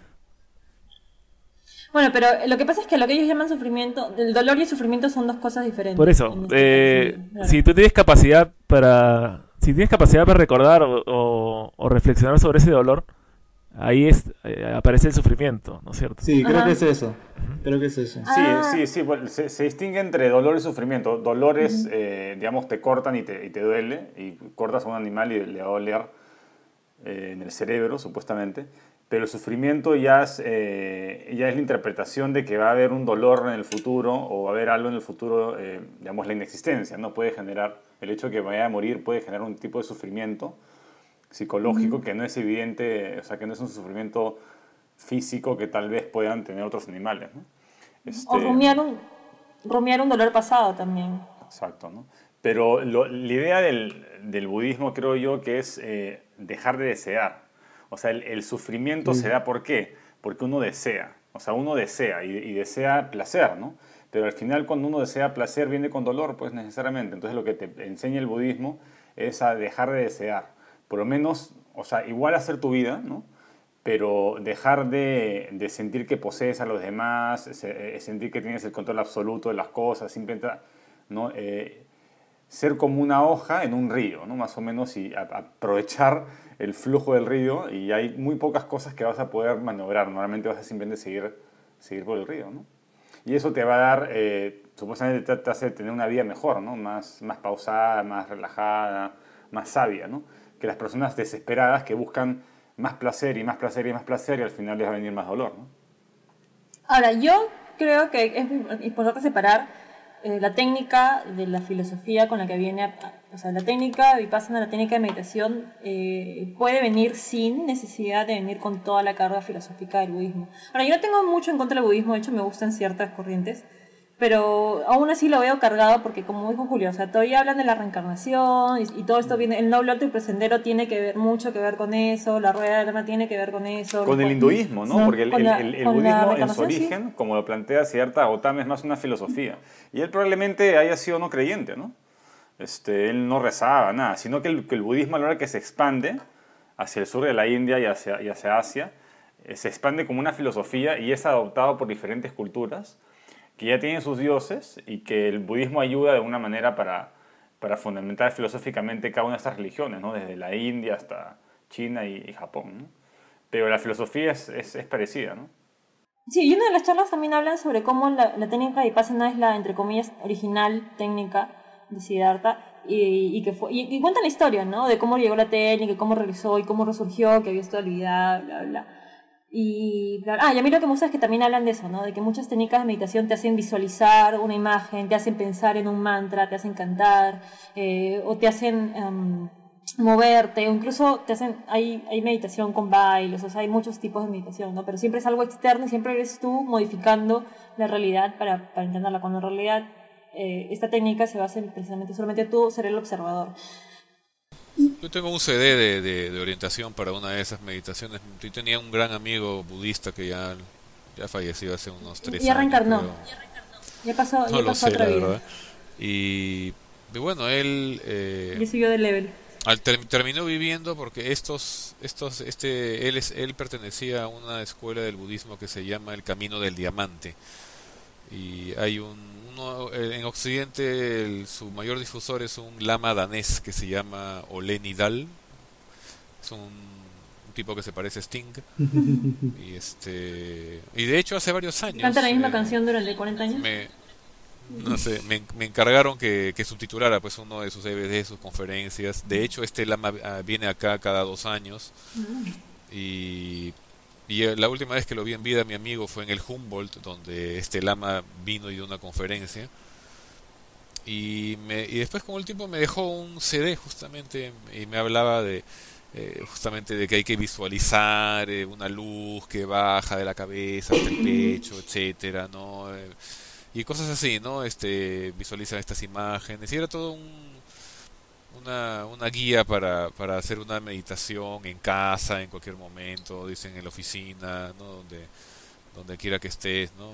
Bueno, pero lo que pasa es que lo que ellos llaman sufrimiento, el dolor y el sufrimiento son dos cosas diferentes. Por eso, en este eh, caso, sí, claro. si tú tienes capacidad para, si tienes capacidad para recordar o, o- o reflexionar sobre ese dolor, ahí es, eh, aparece el sufrimiento, ¿no es cierto? Sí, creo Ajá. que es eso. Creo que es eso. Sí, Ah. sí, sí. Bueno, se, se distingue entre dolor y sufrimiento. Dolor es, eh, digamos, te cortan y te, y te duele, y cortas a un animal y le va a doler eh, en el cerebro, supuestamente. Pero el sufrimiento ya es, eh, ya es la interpretación de que va a haber un dolor en el futuro o va a haber algo en el futuro, eh, digamos, la inexistencia, ¿no? Puede generar, el hecho de que vaya a morir puede generar un tipo de sufrimiento psicológico que no es evidente, o sea, que no es un sufrimiento físico que tal vez puedan tener otros animales, ¿no? Este, O rumiar un, rumiar un dolor pasado también. Exacto, ¿no? Pero lo- la idea del, del budismo creo yo que es eh, dejar de desear. O sea, el, el sufrimiento se da ¿por qué? Porque uno desea. O sea, uno desea y, y desea placer, ¿no? Pero al final cuando uno desea placer viene con dolor, pues necesariamente. Entonces lo que te enseña el budismo es a dejar de desear. Por lo menos, o sea, igual hacer tu vida, ¿no? Pero dejar de, de sentir que posees a los demás, se- eh, sentir que tienes el control absoluto de las cosas, simplemente, ¿no? Eh, ser como una hoja en un río, ¿no? Más o menos, y a- aprovechar el flujo del río, y hay muy pocas cosas que vas a poder maniobrar. Normalmente vas a simplemente seguir, seguir por el río, ¿no? Y eso te va a dar, eh, supuestamente te, te hace tener una vida mejor, ¿no? Más, más pausada, más relajada, más sabia, ¿no? Que las personas desesperadas que buscan más placer y más placer y más placer y al final les va a venir más dolor, ¿no? Ahora, yo creo que es muy importante separar eh, la técnica de la filosofía con la que viene, a- o sea, la técnica vipassana, la técnica de meditación, eh, puede venir sin necesidad de venir con toda la carga filosófica del budismo. Ahora, yo no tengo mucho en contra del budismo, de hecho me gustan ciertas corrientes, pero aún así lo veo cargado porque, como dijo Julio, o sea, todavía hablan de la reencarnación y, y todo esto viene, el noble, alto y presendero tiene que ver mucho que ver con eso, la rueda del alma tiene que ver con eso. Con el hinduismo, ¿no? Sí. Porque el, Con el- la- el- el con la budismo en su reencarnación, sí. origen, como lo plantea Siddhartha Gautama, es más una filosofía. Y él probablemente haya sido no creyente, ¿no? Este, él no rezaba, nada, sino que el, que el budismo a la hora que se expande hacia el sur de la India y hacia, y hacia Asia, eh, se expande como una filosofía y es adoptado por diferentes culturas que ya tienen sus dioses y que el budismo ayuda de alguna manera para, para fundamentar filosóficamente cada una de estas religiones, ¿no? Desde la India hasta China y, y Japón, ¿no? Pero la filosofía es, es, es parecida, ¿no? Sí, y una de las charlas también hablan sobre cómo la, la técnica de Vipassana es la, entre comillas, original técnica de Siddhartha y, y que fue, y, y cuentan la historia, ¿no? De cómo llegó la técnica, y cómo realizó y cómo resurgió, que había estado olvidada, bla, bla. Y, bla, ah, y a mí lo que me gusta es que también hablan de eso, ¿no? De que muchas técnicas de meditación te hacen visualizar una imagen, te hacen pensar en un mantra, te hacen cantar, eh, o te hacen em, moverte, o incluso te hacen, hay, hay meditación con bailes, o sea, hay muchos tipos de meditación, ¿no? Pero siempre es algo externo y siempre eres tú modificando la realidad para, para entenderla, cuando en realidad eh, esta técnica se basa en precisamente solamente tú ser el observador. Yo tengo un C D de, de, de orientación para una de esas meditaciones. Yo tenía un gran amigo budista que ya, ya falleció hace unos tres Ya años, reencarnó, creo. ya pasó, No ya lo pasó sé, otra la vida, verdad. Y, y bueno, él eh, ya subió de level. al ter- terminó viviendo porque estos, estos, este, él es, él pertenecía a una escuela del budismo que se llama el Camino del Diamante. Y hay un, uno, eh, en Occidente el- su mayor difusor es un lama danés que se llama Ole Nidal. Es un, un tipo que se parece a Sting. Y este y de hecho hace varios años Canta la misma eh, canción durante cuarenta años. me, no sé, me, me encargaron que, que subtitulara pues uno de sus D V D, sus conferencias. De hecho este lama ah, viene acá cada dos años y y eh, la última vez que lo vi en vida mi amigo fue en el Humboldt, donde este lama vino y dio una conferencia. Y, me, y después con el tiempo me dejó un C D justamente y me hablaba de eh, justamente de que hay que visualizar eh, una luz que baja de la cabeza hasta el pecho, etcétera, ¿no? Eh, y cosas así, ¿no? Este, visualiza estas imágenes y era todo un, una, una guía para, para hacer una meditación en casa, en cualquier momento, dicen en la oficina, ¿no? Donde, donde quiera que estés, ¿no?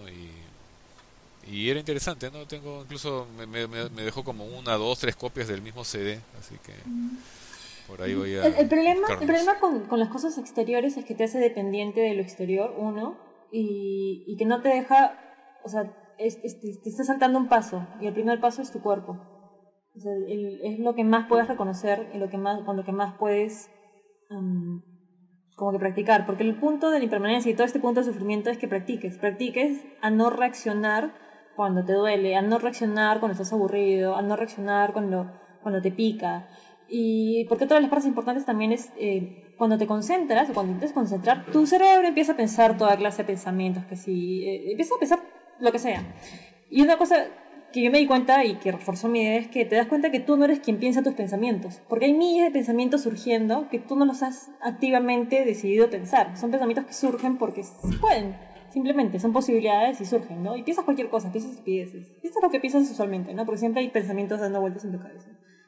Y, y era interesante, ¿no? Tengo, incluso me, me, me dejó como una, dos, tres copias del mismo C D, así que por ahí voy a El, el problema, el buscarlos. problema con, con las cosas exteriores es que te hace dependiente de lo exterior, uno, y, y que no te deja, o sea, es, es- te, te está saltando un paso, y el primer paso es tu cuerpo. O sea, el- es lo que más puedes reconocer y lo que más, con lo que más puedes um, como que practicar, porque el punto de la impermanencia y todo este punto de sufrimiento es que practiques, practiques a no reaccionar cuando te duele, a no reaccionar cuando estás aburrido, a no reaccionar cuando, cuando te pica. Y porque otra de las partes importantes también es eh, cuando te concentras o cuando intentas concentrar, tu cerebro empieza a pensar toda clase de pensamientos, que si, eh, empieza a pensar lo que sea. Y una cosa que yo me di cuenta y que reforzó mi idea es que te das cuenta que tú no eres quien piensa tus pensamientos, porque hay miles de pensamientos surgiendo que tú no los has activamente decidido pensar. Son pensamientos que surgen porque sí pueden, simplemente son posibilidades y surgen, ¿no? Y piensas cualquier cosa, piensas estupideces. Esto es lo que piensas usualmente, ¿no? Porque siempre hay pensamientos dando vueltas en tu cabeza.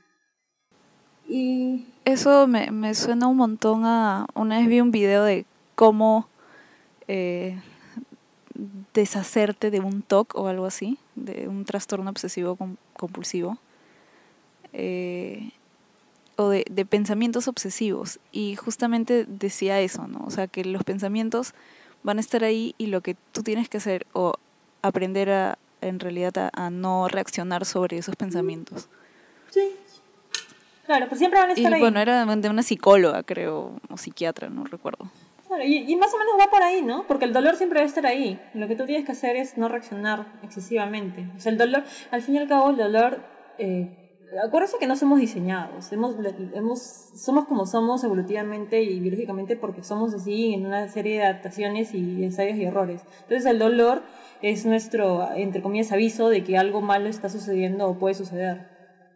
Y Eso me, me suena un montón a... Una vez vi un video de cómo eh, deshacerte de un T O C o algo así, de un trastorno obsesivo com- compulsivo, eh, o de, de pensamientos obsesivos. Y justamente decía eso, ¿no? O sea, que los pensamientos van a estar ahí y lo que tú tienes que hacer o aprender a, en realidad, a, a no reaccionar sobre esos pensamientos. sí, claro, pues siempre van a Y estar ahí. bueno, era de una psicóloga, creo, o psiquiatra, no recuerdo. Claro, y, y más o menos va por ahí, ¿no? Porque el dolor siempre va a estar ahí. Lo que tú tienes que hacer es no reaccionar excesivamente. O sea, el dolor, al fin y al cabo, el dolor, eh, acuérdense que no somos diseñados, hemos, hemos, somos como somos evolutivamente y biológicamente porque somos así en una serie de adaptaciones y ensayos y errores. Entonces el dolor es nuestro, entre comillas, aviso de que algo malo está sucediendo o puede suceder.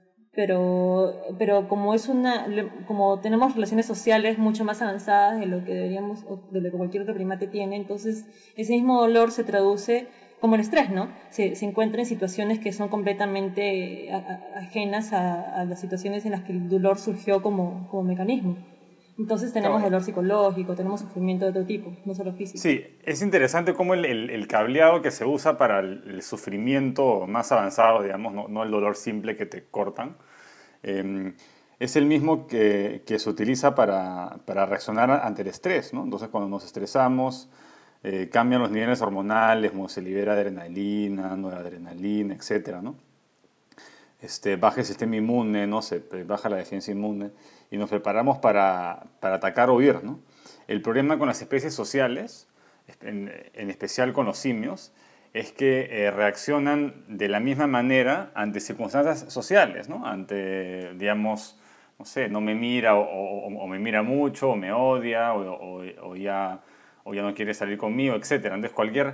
Pero, pero como es una, como tenemos relaciones sociales mucho más avanzadas de lo que deberíamos, de lo que cualquier otro primate tiene, entonces ese mismo dolor se traduce como el estrés, ¿no? Se, se encuentra en situaciones que son completamente a, a, ajenas a, a las situaciones en las que el dolor surgió como, como mecanismo. Entonces tenemos Claro. dolor psicológico, tenemos sufrimiento de todo tipo, no solo físico. Sí, es interesante cómo el, el- el cableado que se usa para el, el sufrimiento más avanzado, digamos, no, no el dolor simple que te cortan, eh, es el mismo que, que se utiliza para, para reaccionar ante el estrés, ¿no? Entonces, cuando nos estresamos, eh, cambian los niveles hormonales, como se libera adrenalina, noradrenalina, etcétera, ¿no? Este, baja el sistema inmune, ¿no? Se eh, baja la defensa inmune y nos preparamos para, para atacar o huir, ¿no? El problema con las especies sociales, en, en especial con los simios, es que eh, reaccionan de la misma manera ante circunstancias sociales, ¿no? Ante, digamos, no sé, no me mira o, o- o me mira mucho, o me odia, o, o- o ya, o ya no quiere salir conmigo, etcétera. Entonces, cualquier...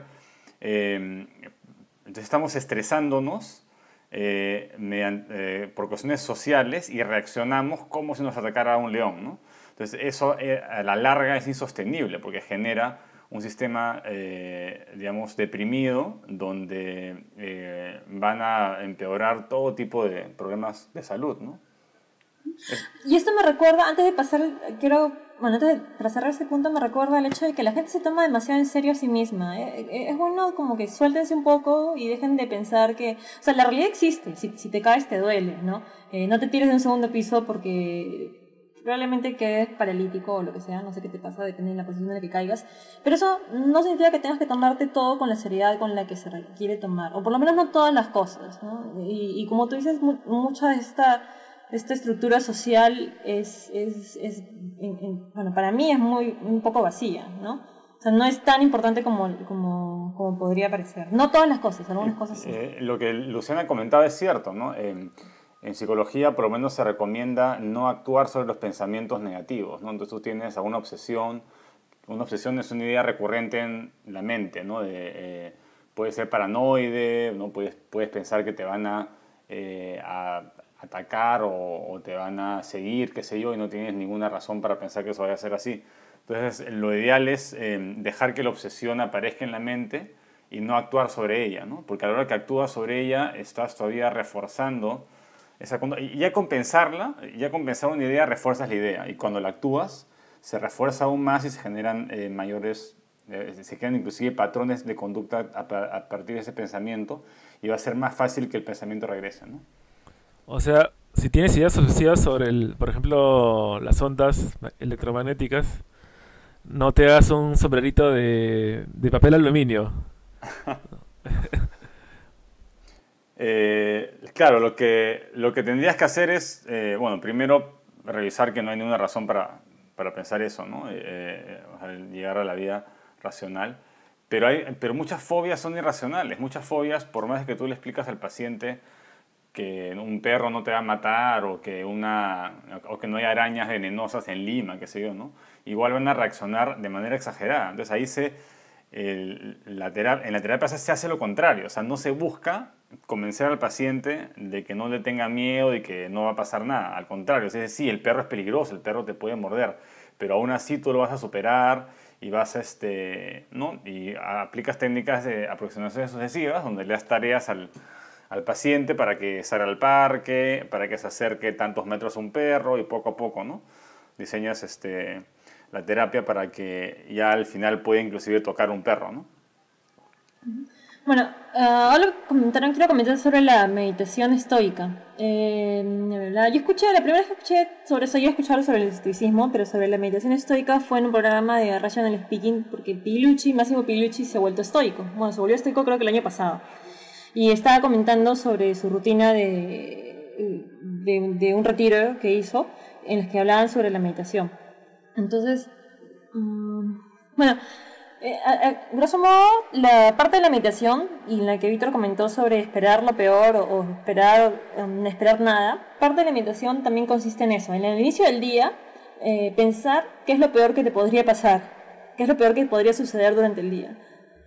eh, entonces estamos estresándonos eh, mediante- eh, por cuestiones sociales y reaccionamos como si nos atacara un león, ¿no? Entonces eso eh, a la larga es insostenible porque genera un sistema, eh, digamos, deprimido donde eh, van a empeorar todo tipo de problemas de salud, ¿no? Es- Y esto me recuerda, antes de pasar, quiero, bueno, antes de para cerrar este punto, me recuerda el hecho de que la gente se toma demasiado en serio a sí misma. ¿Eh? Eh, Es bueno como que suéltense un poco y dejen de pensar que, o sea, la realidad existe, si, si te caes te duele, ¿no? Eh, no te tires de un segundo piso porque probablemente quedes paralítico o lo que sea, no sé qué te pasa, depende de la posición en la que caigas. Pero eso no significa que tengas que tomarte todo con la seriedad con la que se requiere tomar, o por lo menos no todas las cosas, ¿no? Y, y como tú dices, mu- mucha de esta esta estructura social es, es, es en- en- bueno, para mí es muy, un poco vacía, ¿no? O sea, no es tan importante como, como, como podría parecer. No todas las cosas, algunas cosas sí. Eh, lo que Luciana comentaba es cierto, ¿no? En, en psicología por lo menos se recomienda no actuar sobre los pensamientos negativos, ¿no? Entonces tú tienes alguna obsesión, una obsesión es una idea recurrente en la mente, ¿no? De, eh, puede ser paranoide, ¿no? Puedes, puedes pensar que te van a, eh, a atacar o, o te van a seguir, qué sé yo, y no tienes ninguna razón para pensar que eso vaya a ser así. Entonces, lo ideal es eh, dejar que la obsesión aparezca en la mente y no actuar sobre ella, ¿no? Porque a la hora que actúas sobre ella, estás todavía reforzando esa conducta. Y ya compensarla, ya compensar una idea, refuerzas la idea. Y cuando la actúas, se refuerza aún más y se generan eh, mayores, eh, se crean inclusive patrones de conducta a, pa- a partir de ese pensamiento y va a ser más fácil que el pensamiento regrese, ¿no? O sea, si tienes ideas obsesivas sobre, el, por ejemplo, las ondas electromagnéticas, no te hagas un sombrerito de, de papel aluminio. Eh, claro, lo que, lo que tendrías que hacer es, eh, bueno, primero revisar que no hay ninguna razón para, para pensar eso, ¿no? Eh, eh, llegar a la vida racional. Pero, hay, pero muchas fobias son irracionales. Muchas fobias, por más que tú le explicas al paciente que un perro no te va a matar o que, una, o que no hay arañas venenosas en Lima, qué sé yo, ¿no? Igual van a reaccionar de manera exagerada. Entonces ahí se, el- la terapia, en la terapia se hace lo contrario, o sea, no se busca convencer al paciente de que no le tenga miedo y que no va a pasar nada. Al contrario, es decir, sí, el perro es peligroso, el perro te puede morder, pero aún así tú lo vas a superar y vas a, este, ¿no? Y aplicas técnicas de aproximaciones sucesivas donde le das tareas al, al paciente para que salga al parque, para que se acerque tantos metros a un perro y poco a poco, ¿no? Diseñas este, la terapia para que ya al final pueda inclusive tocar un perro, ¿no? Bueno, ah, ahora comentaron, quiero comentar sobre la meditación estoica. Eh, la- yo escuché, la primera vez que escuché sobre eso, yo he escuchado sobre el estoicismo, pero sobre la meditación estoica fue en un programa de Rational Speaking, porque Pilucci, Massimo Pilucci, se ha vuelto estoico. Bueno, se volvió estoico creo que el año pasado. Y estaba comentando sobre su rutina de, de, de un retiro que hizo, en el que hablaban sobre la meditación. Entonces, mm, bueno, eh, a- a- grosso modo, la parte de la meditación, y en la que Víctor comentó sobre esperar lo peor o, o esperar, eh, no esperar nada, parte de la meditación también consiste en eso, en el inicio del día, eh, pensar qué es lo peor que te podría pasar, qué es lo peor que podría suceder durante el día.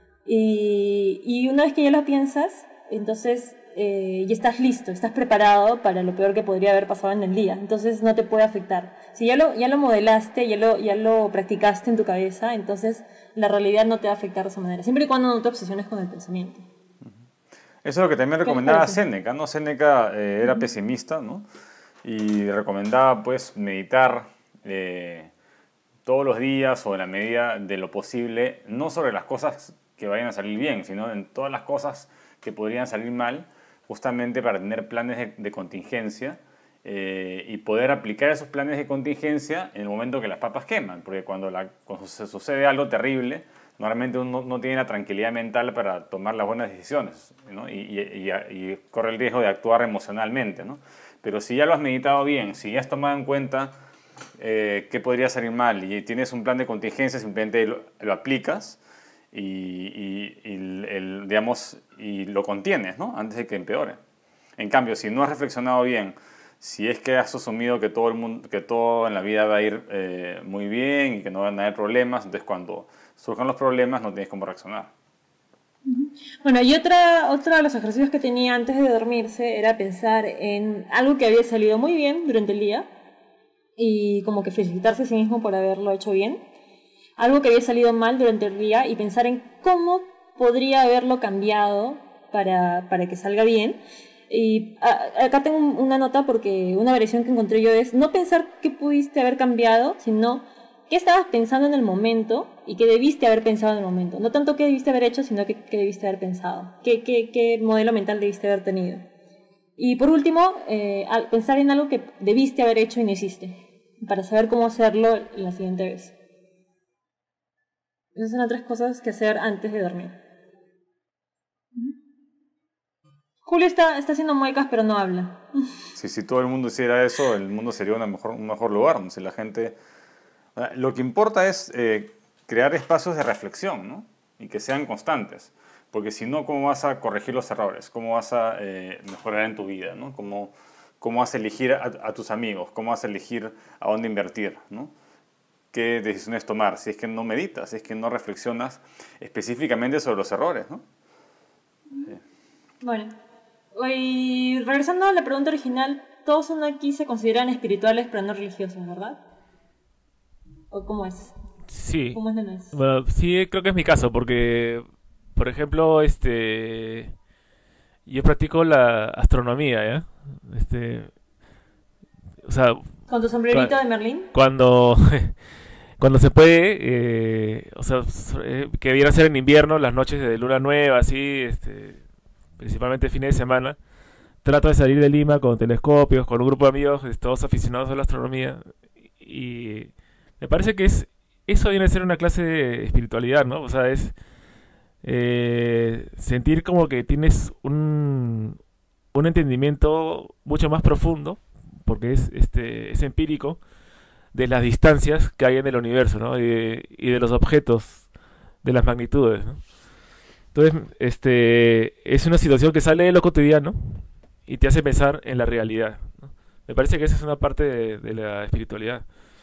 Y, y una vez que ya lo piensas, entonces eh, ya estás listo, estás preparado para lo peor que podría haber pasado en el día. Entonces no te puede afectar. Si ya lo, ya lo modelaste, ya lo, ya lo practicaste en tu cabeza, entonces la realidad no te va a afectar de esa manera. Siempre y cuando no te obsesiones con el pensamiento. Eso es lo que también ¿Qué les recomendaba parece? Séneca, ¿no? Séneca eh, era pesimista, ¿no? Y recomendaba, pues, meditar eh, todos los días o en la medida de lo posible, no sobre las cosas que vayan a salir bien, sino en todas las cosas que podrían salir mal, justamente para tener planes de, de contingencia eh, y poder aplicar esos planes de contingencia en el momento que las papas queman, porque cuando, la, cuando se sucede algo terrible, normalmente uno no tiene la tranquilidad mental para tomar las buenas decisiones, ¿no? y, y, y, y corre el riesgo de actuar emocionalmente, ¿no? Pero si ya lo has meditado bien, si ya has tomado en cuenta eh, qué podría salir mal y tienes un plan de contingencia, simplemente lo, lo aplicas y, y, y el, el, digamos, y lo contienes, ¿no? Antes de que empeore. En cambio, si no has reflexionado bien, si es que has asumido que todo, el mundo, que todo en la vida va a ir eh, muy bien y que no van a haber problemas, entonces cuando surjan los problemas no tienes cómo reaccionar. Bueno, y otra, otro de los ejercicios que tenía antes de dormirse era pensar en algo que había salido muy bien durante el día y como que felicitarse a sí mismo por haberlo hecho bien. Algo que había salido mal durante el día y pensar en cómo podría haberlo cambiado para, para que salga bien. Y a, acá tengo un- una nota porque una variación que encontré yo es no pensar qué pudiste haber cambiado, sino qué estabas pensando en el momento y qué debiste haber pensado en el momento. No tanto qué debiste haber hecho, sino qué, qué debiste haber pensado. Qué, qué, qué modelo mental debiste haber tenido. Y por último, eh, al- pensar en algo que debiste haber hecho y no hiciste, para saber cómo hacerlo la siguiente vez. Esas son otras cosas que hacer antes de dormir. Julio está, está haciendo muecas, pero no habla. Si, si todo el mundo hiciera eso, el mundo sería una mejor, un mejor lugar, ¿no? Si la gente... Lo que importa es eh, crear espacios de reflexión, ¿no? Y que sean constantes. Porque si no, ¿cómo vas a corregir los errores? ¿Cómo vas a eh, mejorar en tu vida? ¿No? ¿Cómo, cómo vas a elegir a, a tus amigos? ¿Cómo vas a elegir a dónde invertir? ¿No? ¿Qué decisiones tomar? Si es que no meditas, si es que no reflexionas específicamente sobre los errores, ¿no? Bueno, y regresando a la pregunta original, todos son aquí se consideran espirituales pero no religiosos, ¿verdad? ¿O cómo es? Sí. ¿Cómo es la nuez? Bueno, sí, creo que es mi caso, porque, por ejemplo, este, yo practico la astronomía, ¿ya? Este, o sea, ¿Con tu sombrerito cua- de Merlín? cuando, cuando se puede, eh, o sea, s- eh, que debiera ser en invierno, las noches de luna nueva, así, este, principalmente fines de semana, trato de salir de Lima con telescopios, con un grupo de amigos, eh, todos aficionados a la astronomía, y me parece que es, eso viene a ser una clase de espiritualidad, ¿no? O sea, es eh, sentir como que tienes un, un entendimiento mucho más profundo, porque es, este, es empírico, de las distancias que hay en el universo, ¿no? Y de, y de los objetos, de las magnitudes, ¿no? Entonces, este, es una situación que sale de lo cotidiano y te hace pensar en la realidad, ¿no? Me parece que esa es una parte de, de la espiritualidad.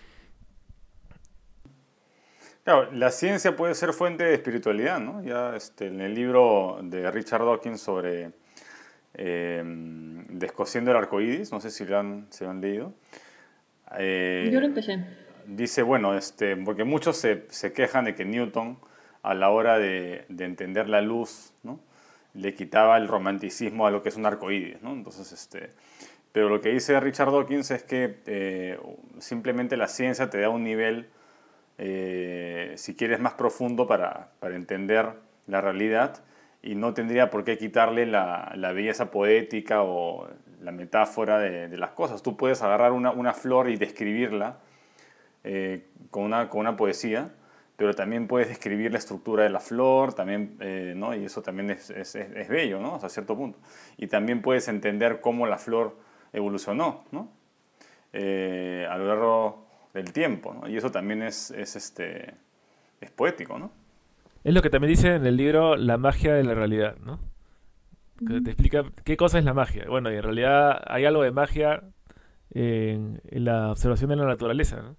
Claro, la ciencia puede ser fuente de espiritualidad, ¿no? Ya este, en el libro de Richard Dawkins sobre eh, Descosiendo el arco iris, no sé si lo han, si lo han leído, Yo lo eh, empecé. dice, bueno, este, porque muchos se, se quejan de que Newton, a la hora de, de entender la luz, ¿no? Le quitaba el romanticismo a lo que es un arco iris, ¿no? Entonces, este, pero lo que dice Richard Dawkins es que eh, simplemente la ciencia te da un nivel eh, si quieres, más profundo para, para entender la realidad y no tendría por qué quitarle la, la belleza poética o la metáfora de, de las cosas. Tú puedes agarrar una, una flor y describirla eh, con, una, con una poesía, pero también puedes describir la estructura de la flor, también, eh, ¿no? Y eso también es, es, es bello, ¿no? Hasta cierto punto. Y también puedes entender cómo la flor evolucionó, ¿no? Eh, a lo largo del tiempo, ¿no? Y eso también es, es, este, es poético, ¿no? Es lo que también dice en el libro La magia de la realidad, ¿no? Que te explica qué cosa es la magia. Bueno, y en realidad hay algo de magia en, en la observación de la naturaleza, ¿no?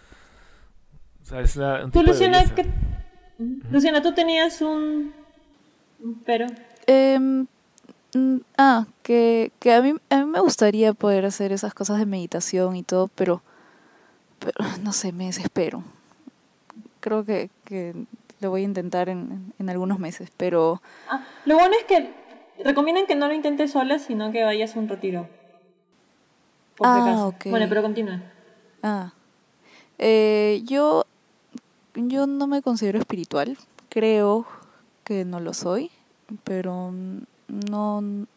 O sea, es una- un Tú, tipo de Luciana, belleza. que... Luciana, tú tenías un... un pero... Em, mm, ah, que, que a mí, a mí me gustaría poder hacer esas cosas de meditación y todo, pero, pero no sé, me desespero. Creo que, que lo voy a intentar en, en algunos meses, pero Ah, lo bueno es que recomiendan que no lo intentes sola, sino que vayas a un retiro. Por si ah, acaso. ok. Bueno, pero continúa. Ah, eh, yo, yo no me considero espiritual, creo que no lo soy, pero no,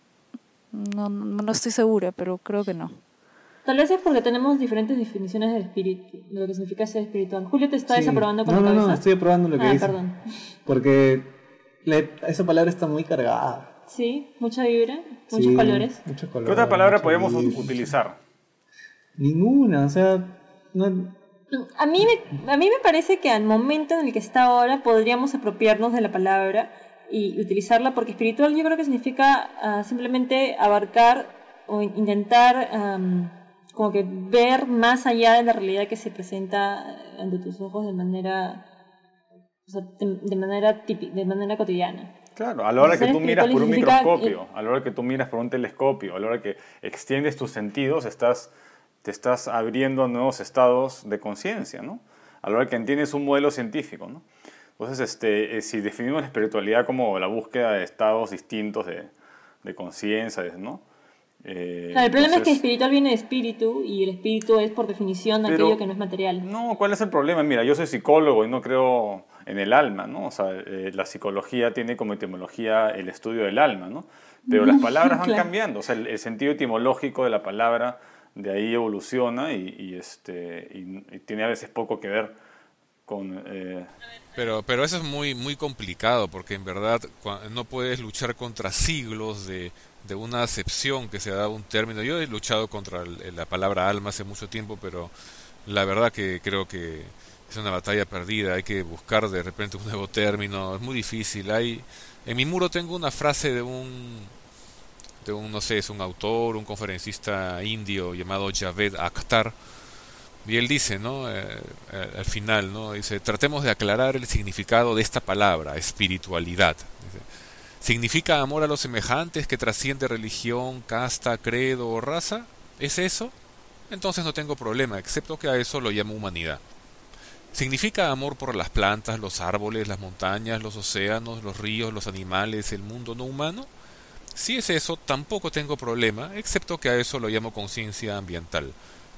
no, no estoy segura, pero creo que no. Tal vez es porque tenemos diferentes definiciones del espíritu, de lo que significa ser espiritual. Julio, ¿te está Sí. desaprobando con No, la no, cabeza? no, estoy aprobando lo que Ah, dice. perdón. Porque le- esa palabra está muy cargada. Sí, mucha vibra, muchos Sí, colores. muchos ¿Qué colores. otra palabra mucha podemos vida, ut- mucha- utilizar? Ninguna, o sea, no, A mí, me, a mí me parece que al momento en el que está ahora podríamos apropiarnos de la palabra y utilizarla, porque espiritual yo creo que significa ah, simplemente abarcar o in- intentar am, como que ver más allá de la realidad que se presenta ante tus ojos de manera, o sea, de, de manera típica, de manera cotidiana. Claro, a la hora que Ser tú miras espiritual por un significa, microscopio, eh, a la hora que tú miras por un telescopio, a la hora que extiendes tus sentidos, estás, te estás abriendo a nuevos estados de conciencia, ¿no? A la hora que entiendes un modelo científico, ¿no? Entonces, este, eh, si definimos la espiritualidad como la búsqueda de estados distintos de, de conciencia, ¿no? Eh, Claro, el problema es que entonces- espiritual viene de espíritu y el espíritu es por definición Pero- aquello que no es material. No, ¿cuál es el problema? Mira, yo soy psicólogo y no creo en el alma, ¿no? O sea, eh, la psicología tiene como etimología el estudio del alma, ¿no? Pero las palabras van Claro. cambiando, o sea, el, el sentido etimológico de la palabra de ahí evoluciona y, y, este, y, y tiene a veces poco que ver con... eh, Pero, pero eso es muy, muy complicado porque en verdad cua- no puedes luchar contra siglos de, de una acepción que se ha dado un término. Yo he luchado contra el- la palabra alma hace mucho tiempo, pero la verdad que creo que es una batalla perdida. Hay que buscar de repente un nuevo término. Es muy difícil. Hay, en mi muro tengo una frase de un, de un, no sé, es un autor, un conferencista indio llamado Javed Akhtar. Y él dice, ¿no? Eh, eh, al final, ¿no? Dice, tratemos de aclarar el significado de esta palabra, espiritualidad. Dice, ¿significa amor a los semejantes que trasciende religión, casta, credo o raza? ¿Es eso? Entonces no tengo problema, excepto que a eso lo llamo humanidad. ¿Significa amor por las plantas, los árboles, las montañas, los océanos, los ríos, los animales, el mundo no humano? Si es eso, tampoco tengo problema, excepto que a eso lo llamo conciencia ambiental.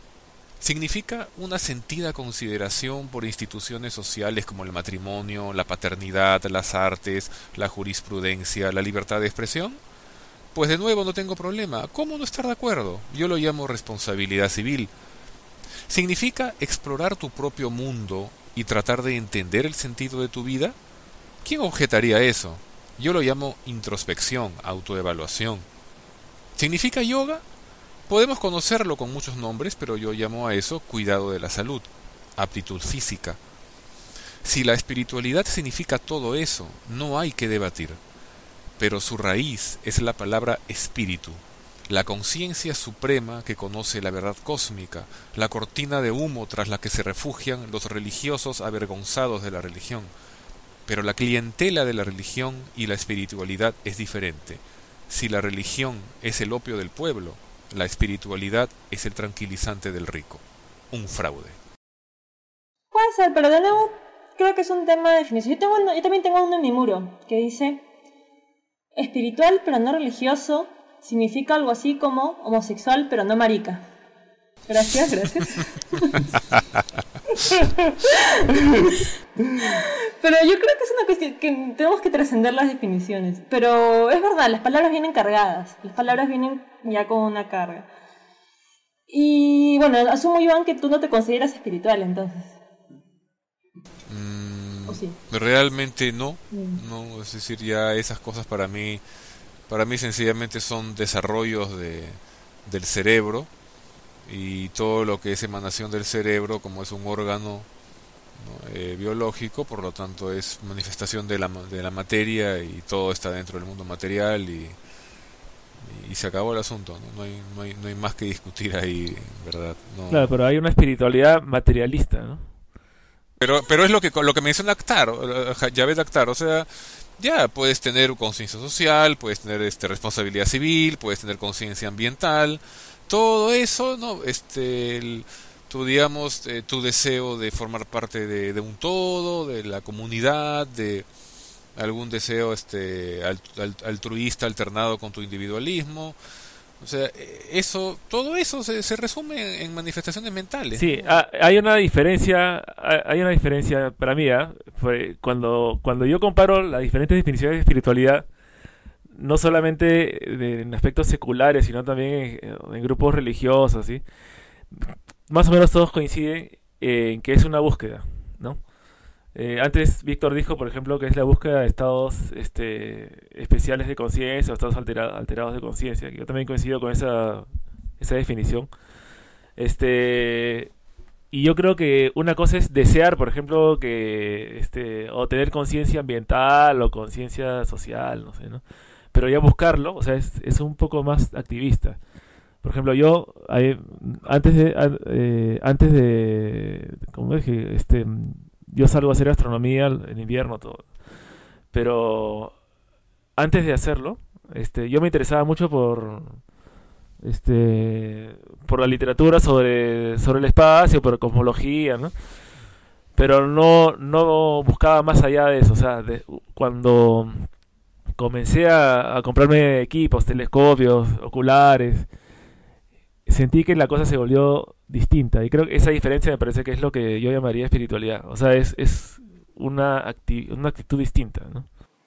Significa una sentida consideración por instituciones sociales como el matrimonio, la paternidad, las artes, la jurisprudencia, la libertad de expresión. Pues de nuevo no tengo problema. ¿Cómo no estar de acuerdo? Yo lo llamo responsabilidad civil. ¿Significa explorar tu propio mundo y tratar de entender el sentido de tu vida? ¿Quién objetaría eso? Yo lo llamo introspección, autoevaluación. ¿Significa yoga? Podemos conocerlo con muchos nombres, pero yo llamo a eso cuidado de la salud, aptitud física. Si la espiritualidad significa todo eso, no hay que debatir. Pero su raíz es la palabra espíritu, la conciencia suprema que conoce la verdad cósmica, la cortina de humo tras la que se refugian los religiosos avergonzados de la religión. Pero la clientela de la religión y la espiritualidad es diferente. Si la religión es el opio del pueblo, la espiritualidad es el tranquilizante del rico. Un fraude. Puede ser, pero de nuevo creo que es un tema de definición. Yo, tengo uno- yo también tengo uno en mi muro que dice espiritual pero no religioso significa algo así como homosexual pero no marica. Gracias, gracias. Pero yo creo que es una cuestión que tenemos que trascender las definiciones. Pero es verdad, las palabras vienen cargadas. Las palabras vienen ya con una carga. Y bueno, asumo, Iván, que tú no te consideras espiritual, entonces. Mm, ¿O sí? realmente no, Mm. no, es decir, ya esas cosas para mí, para mí sencillamente son desarrollos de, del cerebro y todo lo que es emanación del cerebro, como es un órgano, ¿no? Eh, biológico, por lo tanto es manifestación de la, de la materia y todo está dentro del mundo material y, y se acabó el asunto, ¿no? No hay, no hay, no hay más que discutir ahí, en verdad. No. Claro, pero hay una espiritualidad materialista, ¿no? Pero, pero es lo que, lo que menciona Akhtar, eh, Javed Akhtar, o sea, ya puedes tener conciencia social, puedes tener este, responsabilidad civil, puedes tener conciencia ambiental, todo eso, ¿no? Este, el- tu, digamos, eh, tu deseo de formar parte de, de un todo, de la comunidad, de algún deseo este, alt- alt- altruista alternado con tu individualismo. O sea, eh, eso, todo eso se, se resume en manifestaciones mentales, Sí, ¿no? ha- hay una diferencia, ha- hay una diferencia para mí, ¿ah? Fue cuando, cuando yo comparo las diferentes definiciones de espiritualidad, no solamente de- en aspectos seculares, sino también en, en grupos religiosos, ¿sí? Más o menos todos coinciden en que es una búsqueda, ¿no? Eh, antes Víctor dijo, por ejemplo, que es la búsqueda de estados este, especiales de conciencia o estados altera- alterados de conciencia. Yo también coincido con esa, esa definición. Este, y yo creo que una cosa es desear, por ejemplo, que este, o tener conciencia ambiental o conciencia social, no sé, ¿no? Pero ya buscarlo, o sea, es, es un poco más activista. Por ejemplo, yo ahí, antes de an- eh, antes de ¿cómo dije? Este, yo salgo a hacer astronomía en invierno todo, pero antes de hacerlo, este, yo me interesaba mucho por este por la literatura sobre sobre el espacio, por cosmología, ¿no? Pero no no buscaba más allá de eso, o sea, de- cuando comencé a, a comprarme equipos, telescopios, oculares, sentí que la cosa se volvió distinta. Y creo que esa diferencia me parece que es lo que yo llamaría espiritualidad. O sea, es, es una, acti- una actitud distinta, ¿no?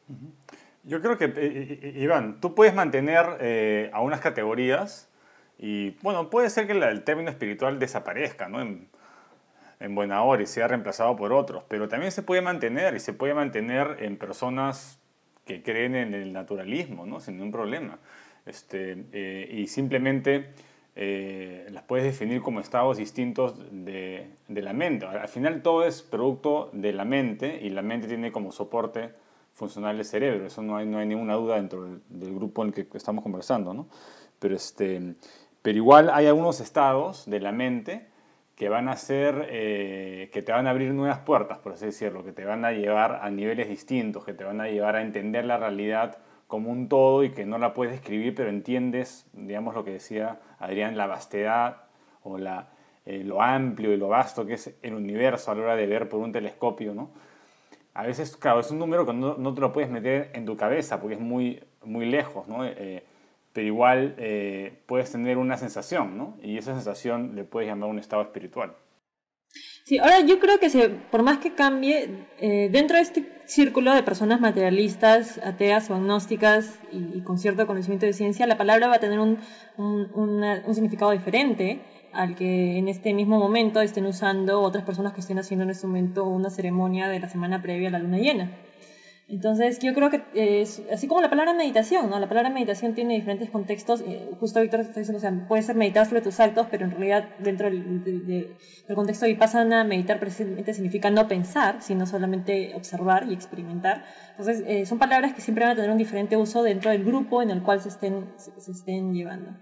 Yo creo que, eh, eh, Iván, tú puedes mantener eh, a unas categorías y, bueno, puede ser que la- el término espiritual desaparezca, ¿no? En, en buena hora y sea reemplazado por otros, pero también se puede mantener y se puede mantener en personas que creen en el naturalismo, ¿no? Sin ningún problema. Este, eh, y simplemente eh, las puedes definir como estados distintos de, de la mente. Al final todo es producto de la mente y la mente tiene como soporte funcional el cerebro. Eso no hay, no hay ninguna duda dentro del, del grupo en el que estamos conversando, ¿no? Pero, este, pero igual hay algunos estados de la mente que van a ser, eh, que te van a abrir nuevas puertas, por así decirlo, que te van a llevar a niveles distintos, que te van a llevar a entender la realidad como un todo y que no la puedes describir, pero entiendes, digamos lo que decía Adrián, la vastedad o la, eh, lo amplio y lo vasto que es el universo a la hora de ver por un telescopio, ¿no? A veces, claro, es un número que no, no te lo puedes meter en tu cabeza porque es muy, muy lejos, ¿no? Eh, pero igual eh, puedes tener una sensación, ¿no? Y esa sensación le puedes llamar un estado espiritual. Sí, ahora yo creo que se, por más que cambie, eh, dentro de este círculo de personas materialistas, ateas o agnósticas y, y con cierto conocimiento de ciencia, la palabra va a tener un, un, una- un significado diferente al que en este mismo momento estén usando otras personas que estén haciendo en este momento una ceremonia de la semana previa a la luna llena. Entonces, yo creo que es así como la palabra meditación, ¿no? La palabra meditación tiene diferentes contextos. eh, justo Víctor está diciendo, o sea, puede ser meditar sobre tus actos, pero en realidad dentro del, del- del- del contexto de Vipassana, meditar precisamente significa no pensar, sino solamente observar y experimentar. Entonces, eh, son palabras que siempre van a tener un diferente uso dentro del grupo en el cual se estén, se, se estén llevando.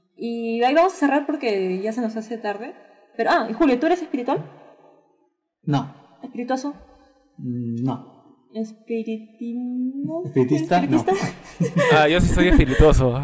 Y ahí vamos a cerrar porque ya se nos hace tarde. Pero, ah, y Julio, ¿tú eres espiritual? No. ¿Espirituoso? Mm, No. ¿Espiritismo? Espiritista, no. ¿Espiritista? Ah, yo sí soy espirituoso.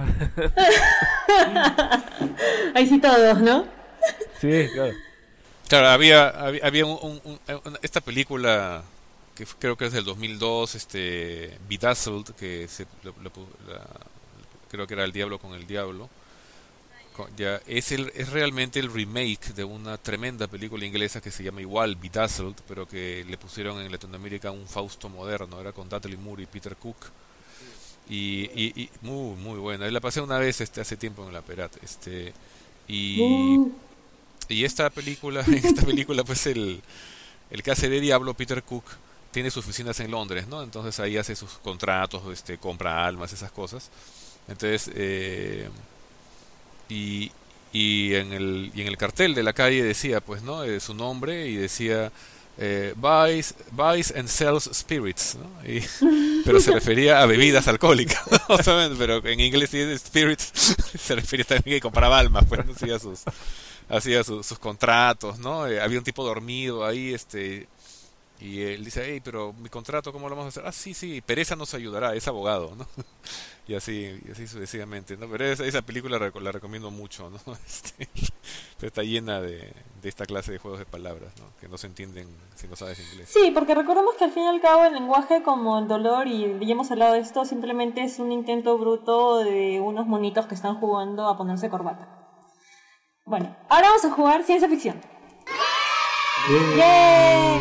Ahí sí todos, ¿no? Sí, claro. Claro, había, había, había un- un- un- una- esta película que f- creo que es del dos mil dos, este, Bedazzled, que se, lo- lo pu- la- creo que era El Diablo con el Diablo. Co- Ya, es, el, es realmente el remake de una tremenda película inglesa que se llama igual Bedazzled, pero que le pusieron en Latinoamérica un Fausto moderno, era con Dudley Moore y Peter Cook. Y, y, y muy, muy buena. La pasé una vez este, hace tiempo en la Perat. Este, y, Uh, y esta película, en esta película, pues el, el que hace de Diablo, Peter Cook, tiene sus oficinas en Londres, ¿no? Entonces ahí hace sus contratos, este, compra almas, esas cosas. Entonces, eh, y, y en el, y en el cartel de la calle decía, pues, ¿no? Eh, su nombre y decía, eh, buys, buys and sells spirits, ¿no? Y, pero se refería a bebidas alcohólicas, ¿no? ¿Saben? Pero en inglés si es spirits se refiere también que compraba almas, pues, ¿no? Hacía sus, hacía sus, sus contratos, ¿no? Eh, había un tipo dormido ahí, este, y él dice, hey, pero mi contrato, ¿cómo lo vamos a hacer? Ah, sí, sí, Pereza nos ayudará, es abogado, ¿no? Y así, y así sucesivamente, ¿no? Pero esa, esa película la, la recomiendo mucho, ¿no? Este, está llena de, de esta clase de juegos de palabras, ¿no? Que no se entienden si no sabes inglés. Sí, porque recordemos que al fin y al cabo el lenguaje como el dolor, y ya hemos hablado de esto, simplemente es un intento bruto de unos monitos que están jugando a ponerse corbata. Bueno, ahora vamos a jugar ciencia ficción. ¡Yay!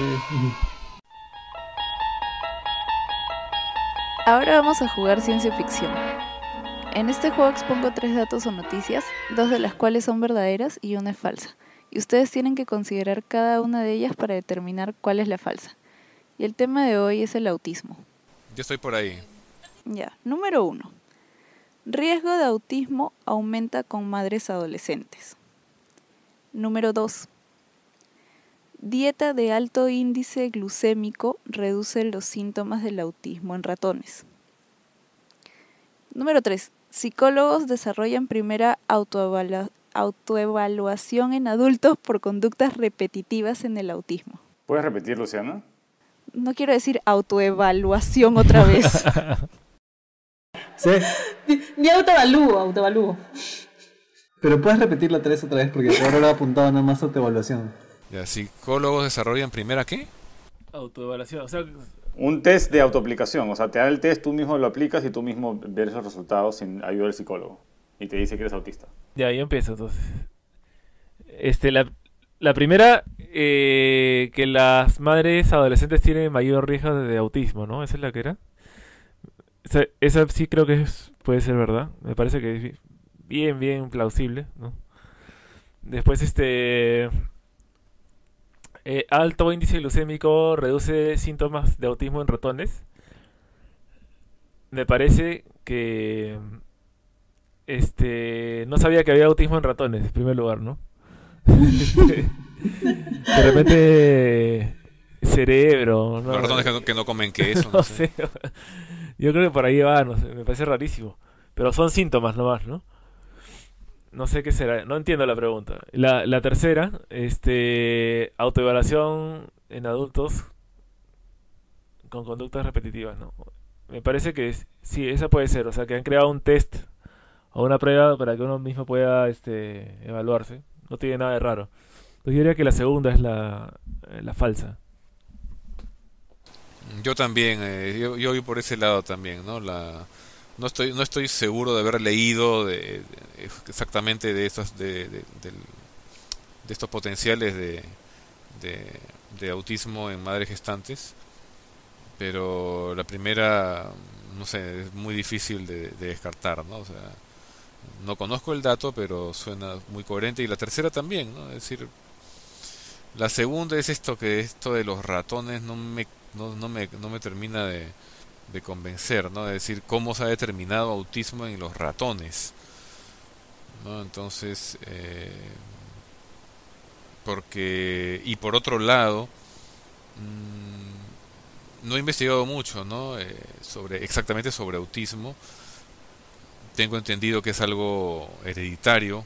Ahora vamos a jugar ciencia ficción. En este juego expongo tres datos o noticias, dos de las cuales son verdaderas y una es falsa. Y ustedes tienen que considerar cada una de ellas para determinar cuál es la falsa. Y el tema de hoy es el autismo. Yo estoy por ahí. Ya, número uno. Riesgo de autismo aumenta con madres adolescentes. Número dos. Dieta de alto índice glucémico reduce los síntomas del autismo en ratones. Número tres. Psicólogos desarrollan primera autoevalu- autoevaluación en adultos por conductas repetitivas en el autismo. ¿Puedes repetir, Luciana? No quiero decir autoevaluación otra vez. Sí, Di, di autoevalúo, autoevalúo. pero puedes repetir la tres otra vez porque ahora lo he apuntado nada más a tu evaluación. Ya, psicólogos desarrollan primera ¿qué? Autoevaluación, o sea, Un test de autoaplicación, o sea, te da el test, tú mismo lo aplicas y tú mismo ves los resultados sin ayuda del psicólogo. Y te dice que eres autista. ya, yo empiezo entonces. Este, la, la primera, eh, que las madres adolescentes tienen mayor riesgo de, de autismo, ¿no? ¿Esa es la que era? Esa, esa sí creo que es, puede ser verdad. Me parece que es bien, bien plausible, ¿no? Después, este... eh, alto índice glucémico reduce síntomas de autismo en ratones. Me parece que... Este... No sabía que había autismo en ratones, en primer lugar, ¿no? De repente... Cerebro, ¿no? Los ratones que no, que no comen queso, no No sé. sé. Yo creo que por ahí va, no sé, me parece rarísimo. Pero son síntomas nomás, ¿no? No sé qué será, no entiendo la pregunta. La, la tercera, este, autoevaluación en adultos con conductas repetitivas, ¿no? Me parece que es- sí, esa puede ser, o sea, que han creado un test o una prueba para que uno mismo pueda, este, evaluarse. No tiene nada de raro. Pues yo diría que la segunda es la, eh, la falsa. Yo también, eh, yo, yo voy por ese lado también, ¿no? La, no estoy, no estoy seguro de haber leído de, de- exactamente de estos, de, de, del- de estos potenciales de, de, de autismo en madres gestantes, pero la primera, no sé, es muy difícil de, de descartar, ¿no? O sea, no conozco el dato, pero suena muy coherente. Y la tercera también, ¿no? Es decir, la segunda es esto que esto de los ratones no me, no, no me, no me termina de, de convencer, ¿no? Es decir, cómo se ha determinado autismo en los ratones, ¿no? Entonces, eh, porque, y por otro lado, mm, no he investigado mucho, ¿no? Eh, sobre, exactamente sobre autismo. Tengo entendido que es algo hereditario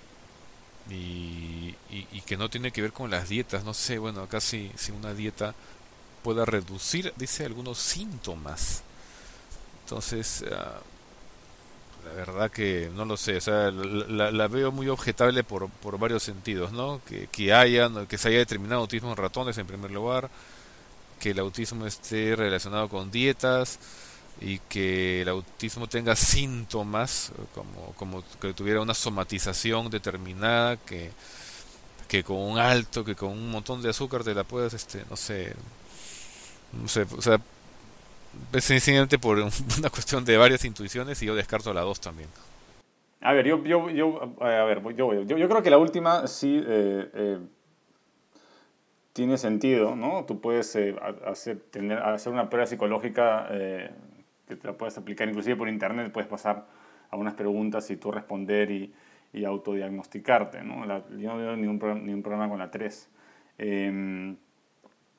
y, y, y que no tiene que ver con las dietas. No sé, bueno, acá si, si una dieta pueda reducir, dice, algunos síntomas. Entonces, ah, la verdad que no lo sé, o sea, la, la- la veo muy objetable por, por varios sentidos, ¿no? Que, que haya, ¿no? Que se haya determinado autismo en ratones en primer lugar, que el autismo esté relacionado con dietas y que el autismo tenga síntomas, eh, como, como que tuviera una somatización determinada, que, que con un alto, que con un montón de azúcar te la puedas, este, no sé, no sé, o sea, es sencillamente por un- una cuestión de varias intuiciones y yo descarto la dos también. A ver, yo, yo, yo, eh, a ver, yo, voy. yo, yo creo que la última sí eh, eh, tiene sentido, ¿no? Tú puedes eh, ha- hacer, tener, hacer una prueba psicológica eh, que te la puedes aplicar inclusive por internet, puedes pasar a unas preguntas y tú responder y, y autodiagnosticarte, ¿no? La- yo no veo ningún, pro- ningún problema con la tres. Eh,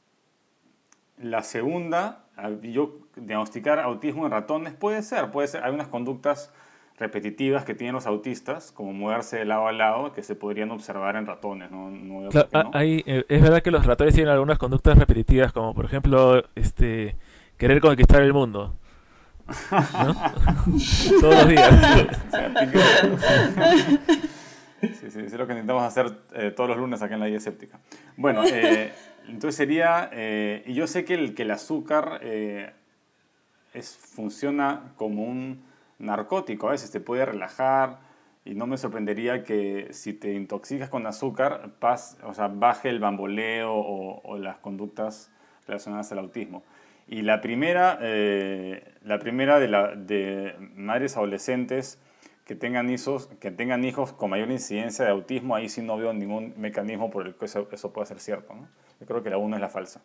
La segunda, ah, yo diagnosticar autismo en ratones puede ser, puede ser. Hay unas conductas repetitivas que tienen los autistas, como moverse de lado a lado, que se podrían observar en ratones, ¿no? No veo Claro, por qué ah, no. hay, eh, es verdad que los ratones tienen algunas conductas repetitivas, como por ejemplo, este, querer conquistar el mundo, ¿no? Todos los días. O sea, pique- Sí, sí, es lo que intentamos hacer eh, todos los lunes acá en la guía escéptica. Bueno, eh, entonces sería, eh, y yo sé que el, que el azúcar eh, es, funciona como un narcótico, a veces te puede relajar y no me sorprendería que si te intoxicas con azúcar, pas, o sea, baje el bamboleo o, o las conductas relacionadas al autismo. Y la primera, eh, la primera de, la, de madres adolescentes que tengan, hijos, que tengan hijos con mayor incidencia de autismo, ahí sí no veo ningún mecanismo por el que eso, eso pueda ser cierto, ¿no? Yo creo que la uno es la falsa.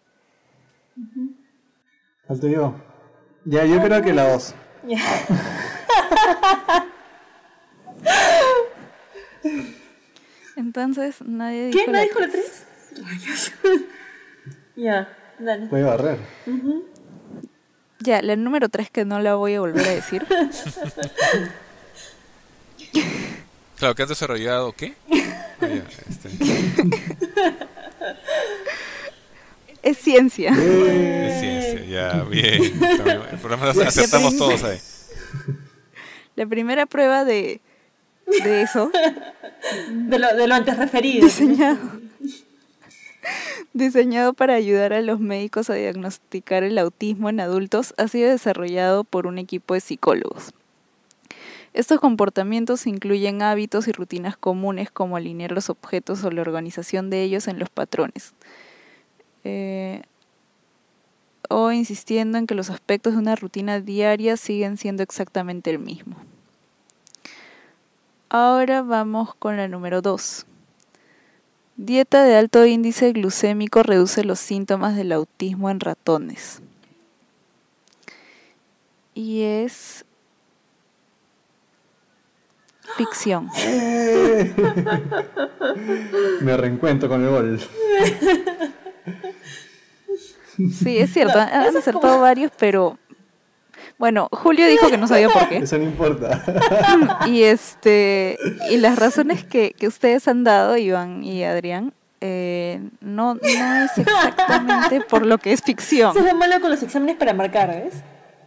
Falto yo. Ya, yo creo que la dos. Ya. Entonces, nadie dijo ¿Qué? ¿No la dijo la tres. tres? Rayos. Ya, dale. Puede barrer. Ya, la número tres que no la voy a volver a decir. Claro, que han desarrollado, ¿qué? Ah, ya, este, Es ciencia. es ciencia, ya, bien. Está bien. El programa aceptamos todos ahí. La primera prueba de, de eso, De lo, de lo antes referido. diseñado, diseñado para ayudar a los médicos a diagnosticar el autismo en adultos, ha sido desarrollado por un equipo de psicólogos. Estos comportamientos incluyen hábitos y rutinas comunes como alinear los objetos o la organización de ellos en los patrones. Eh, o insistiendo en que los aspectos de una rutina diaria siguen siendo exactamente el mismo. Ahora vamos con la número dos. Dieta de alto índice glucémico reduce los síntomas del autismo en ratones. Y es ficción. Me reencuentro con el gol. Sí, es cierto, han acertado varios, pero bueno, Julio dijo que no sabía por qué. Eso no importa. Y este y las razones que, que ustedes han dado, Iván y Adrián, eh, no, no es exactamente por lo que es ficción. Eso es lo malo con los exámenes para marcar, ¿ves?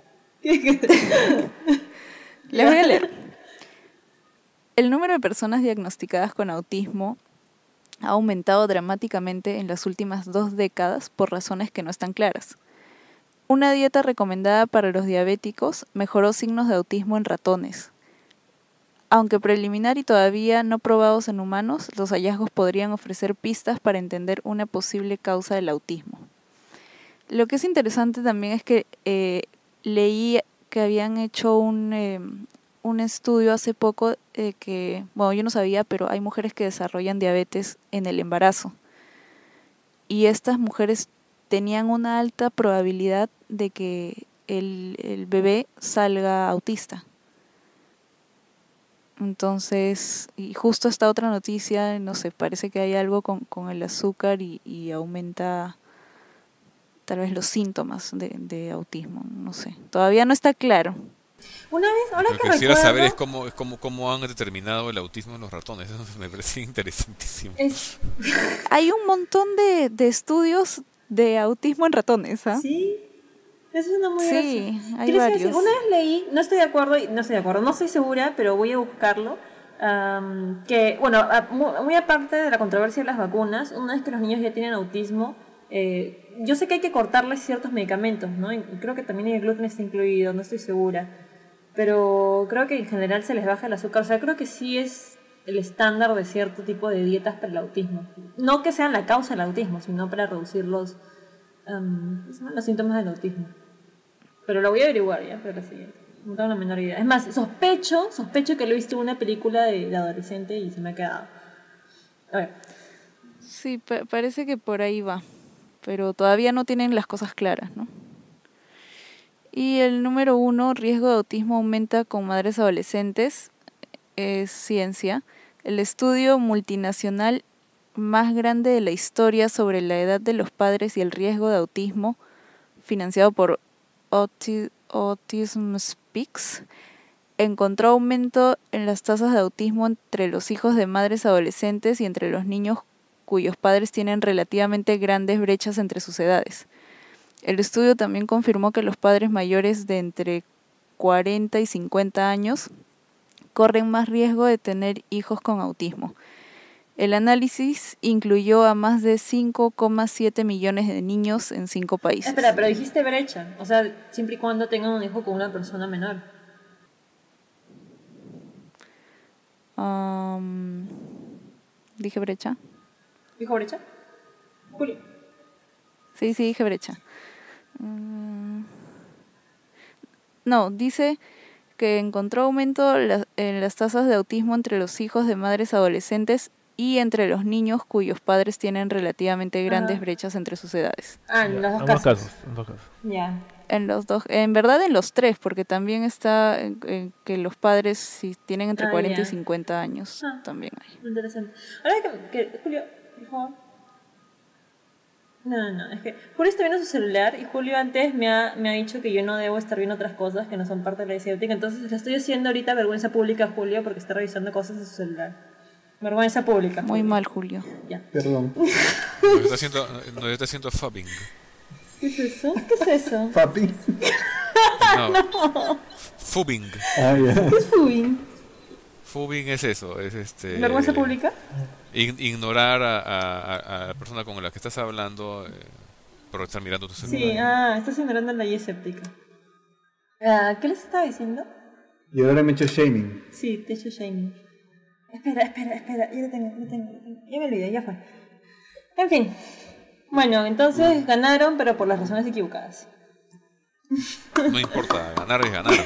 Les voy a leer. El número de personas diagnosticadas con autismo ha aumentado dramáticamente en las últimas dos décadas por razones que no están claras. Una dieta recomendada para los diabéticos mejoró signos de autismo en ratones. Aunque preliminar y todavía no probados en humanos, los hallazgos podrían ofrecer pistas para entender una posible causa del autismo. Lo que es interesante también es que eh, leí que habían hecho un, eh, un estudio hace poco eh, que, bueno, yo no sabía, pero hay mujeres que desarrollan diabetes en el embarazo. Y estas mujeres tenían una alta probabilidad de que el, el bebé salga autista. Entonces, y justo esta otra noticia, no sé, parece que hay algo con, con el azúcar y, y aumenta tal vez los síntomas de, de autismo, no sé. Todavía no está claro. Una vez, ahora Lo que que quisiera recuerdo, saber es cómo, es cómo, cómo han determinado el autismo en los ratones. Eso me parece interesantísimo. es, Hay un montón de, de estudios de autismo en ratones, ¿ah? sí, eso es una muy Sí, graciosa. hay ¿Qué les iba a decir? varios. Una vez leí, no estoy de acuerdo, y- no estoy de acuerdo, no estoy segura, pero voy a buscarlo. am, que, bueno, a- mu- muy aparte de la controversia de las vacunas, una vez que los niños ya tienen autismo, eh, yo sé que hay que cortarles ciertos medicamentos, ¿no? Y creo que también el gluten está incluido, no estoy segura. Pero creo que en general se les baja el azúcar. O sea, creo que sí es el estándar de cierto tipo de dietas para el autismo. No que sean la causa del autismo, sino para reducir los, am, ¿cómo se llama? Los síntomas del autismo. Pero lo voy a averiguar ya, para la siguiente. No tengo la menor idea. Es más, sospecho, sospecho que lo he visto en una película de, de adolescente y se me ha quedado. A ver. Sí, pa- parece que por ahí va, pero todavía no tienen las cosas claras, ¿no? Y el número uno, riesgo de autismo aumenta con madres adolescentes, es ciencia. El estudio multinacional más grande de la historia sobre la edad de los padres y el riesgo de autismo financiado por Auti- Autism Speaks, encontró aumento en las tasas de autismo entre los hijos de madres adolescentes y entre los niños cuyos padres tienen relativamente grandes brechas entre sus edades. El estudio también confirmó que los padres mayores de entre cuarenta y cincuenta años corren más riesgo de tener hijos con autismo. El análisis incluyó a más de cinco coma siete millones de niños en cinco países. Espera, pero dijiste brecha. O sea, siempre y cuando tengan un hijo con una persona menor. Um, ¿Dije brecha? ¿Dijo brecha? Julio. Sí, sí, dije brecha. Mm, No, dice que encontró aumento la- en las tasas de autismo entre los hijos de madres adolescentes y entre los niños cuyos padres tienen relativamente grandes Ah. brechas entre sus edades. Ah, en los dos Ambos casos. casos, ambos casos. Ya. En los dos, en verdad en los tres, porque también está en, en que los padres si tienen entre Ah, cuarenta y ya. cincuenta años, Ah. también hay. Interesante. Ahora que, que Julio, por favor. No, no, no, es que Julio está viendo su celular y Julio antes me ha, me ha dicho que yo no debo estar viendo otras cosas que no son parte de la disciplina. Entonces le estoy haciendo ahorita vergüenza pública a Julio porque está revisando cosas en su celular. Vergüenza pública. Muy Julio. mal, Julio. Ya. Perdón. No está haciendo, no está haciendo fubbing. ¿Qué es eso? ¿Qué es eso? Papi. No. Fubbing. Ah, ya. ¿Qué es fubing? Fubbing es eso, es este. ¿Vergüenza pública? ig- ignorar a, a- a- a la persona con la que estás hablando eh, por estar mirando tu celular. Sí, ah, estás ignorando la guía escéptica. Ah, ¿qué les estaba diciendo? Y ahora me he hecho shaming. Sí, te he hecho shaming. Espera, espera, espera, ya lo tengo, ya lo tengo, ya lo tengo. Ya me olvidé, ya fue. En fin. Bueno, entonces ganaron, pero por las razones equivocadas. No importa, ganar es ganar.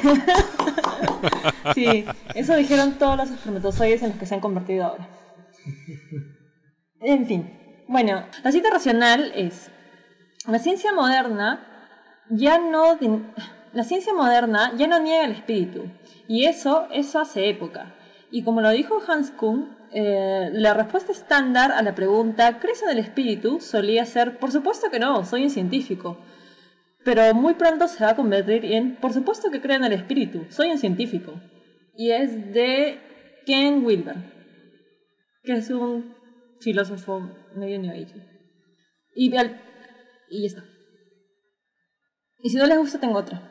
Sí, eso dijeron todos los espermatozoides en los que se han convertido ahora. En fin. Bueno, la cita racional es: la ciencia moderna ya no di- la ciencia moderna ya no niega el espíritu, y eso eso hace época. Y como lo dijo Hans Kuhn, eh, la respuesta estándar a la pregunta ¿crees en el espíritu? Solía ser por supuesto que no, soy un científico. Pero muy pronto se va a convertir en por supuesto que creo en el espíritu, soy un científico. Y es de Ken Wilber, que es un filósofo medio New Age. Y, al- y ya está. Y si no les gusta, tengo otra.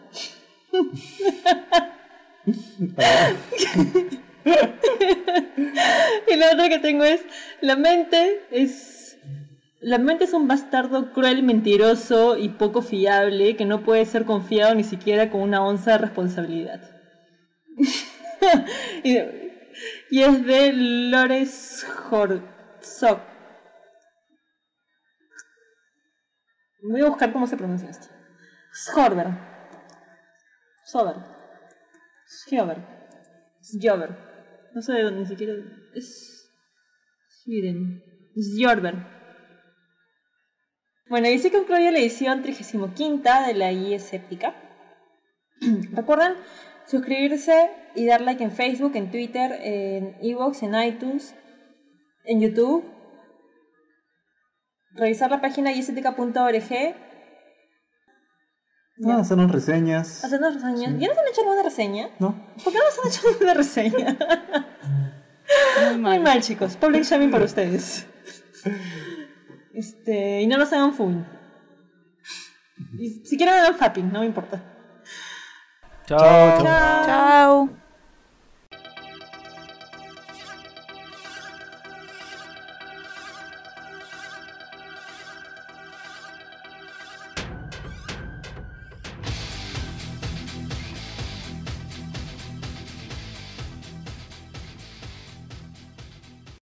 Y la otra que tengo es: la mente es la mente es un bastardo cruel, mentiroso y poco fiable que no puede ser confiado ni siquiera con una onza de responsabilidad. y, y es de Lores Herzog. Voy a buscar cómo se pronuncia esto. Schorber. Sober. Schiober. Schiober. No sé de dónde, ni siquiera. Es. Sweden. Schiober. Bueno, dice que concluye la edición trigésima quinta de la guía escéptica. Recuerden suscribirse y dar like en Facebook, en Twitter, en iVoox, en iTunes, en YouTube. Revisar la página guía escéptica punto org. No, hacernos reseñas. Hacernos reseñas. ¿Ya nos han hecho alguna reseña? No. ¿Por qué no nos han hecho ninguna reseña? Muy Muy mal. mal, chicos. Public shaming para ustedes. Este, y no nos hagan full. Y si quieren hagan fapping, no me importa. Chao, chao. Chao. Chao.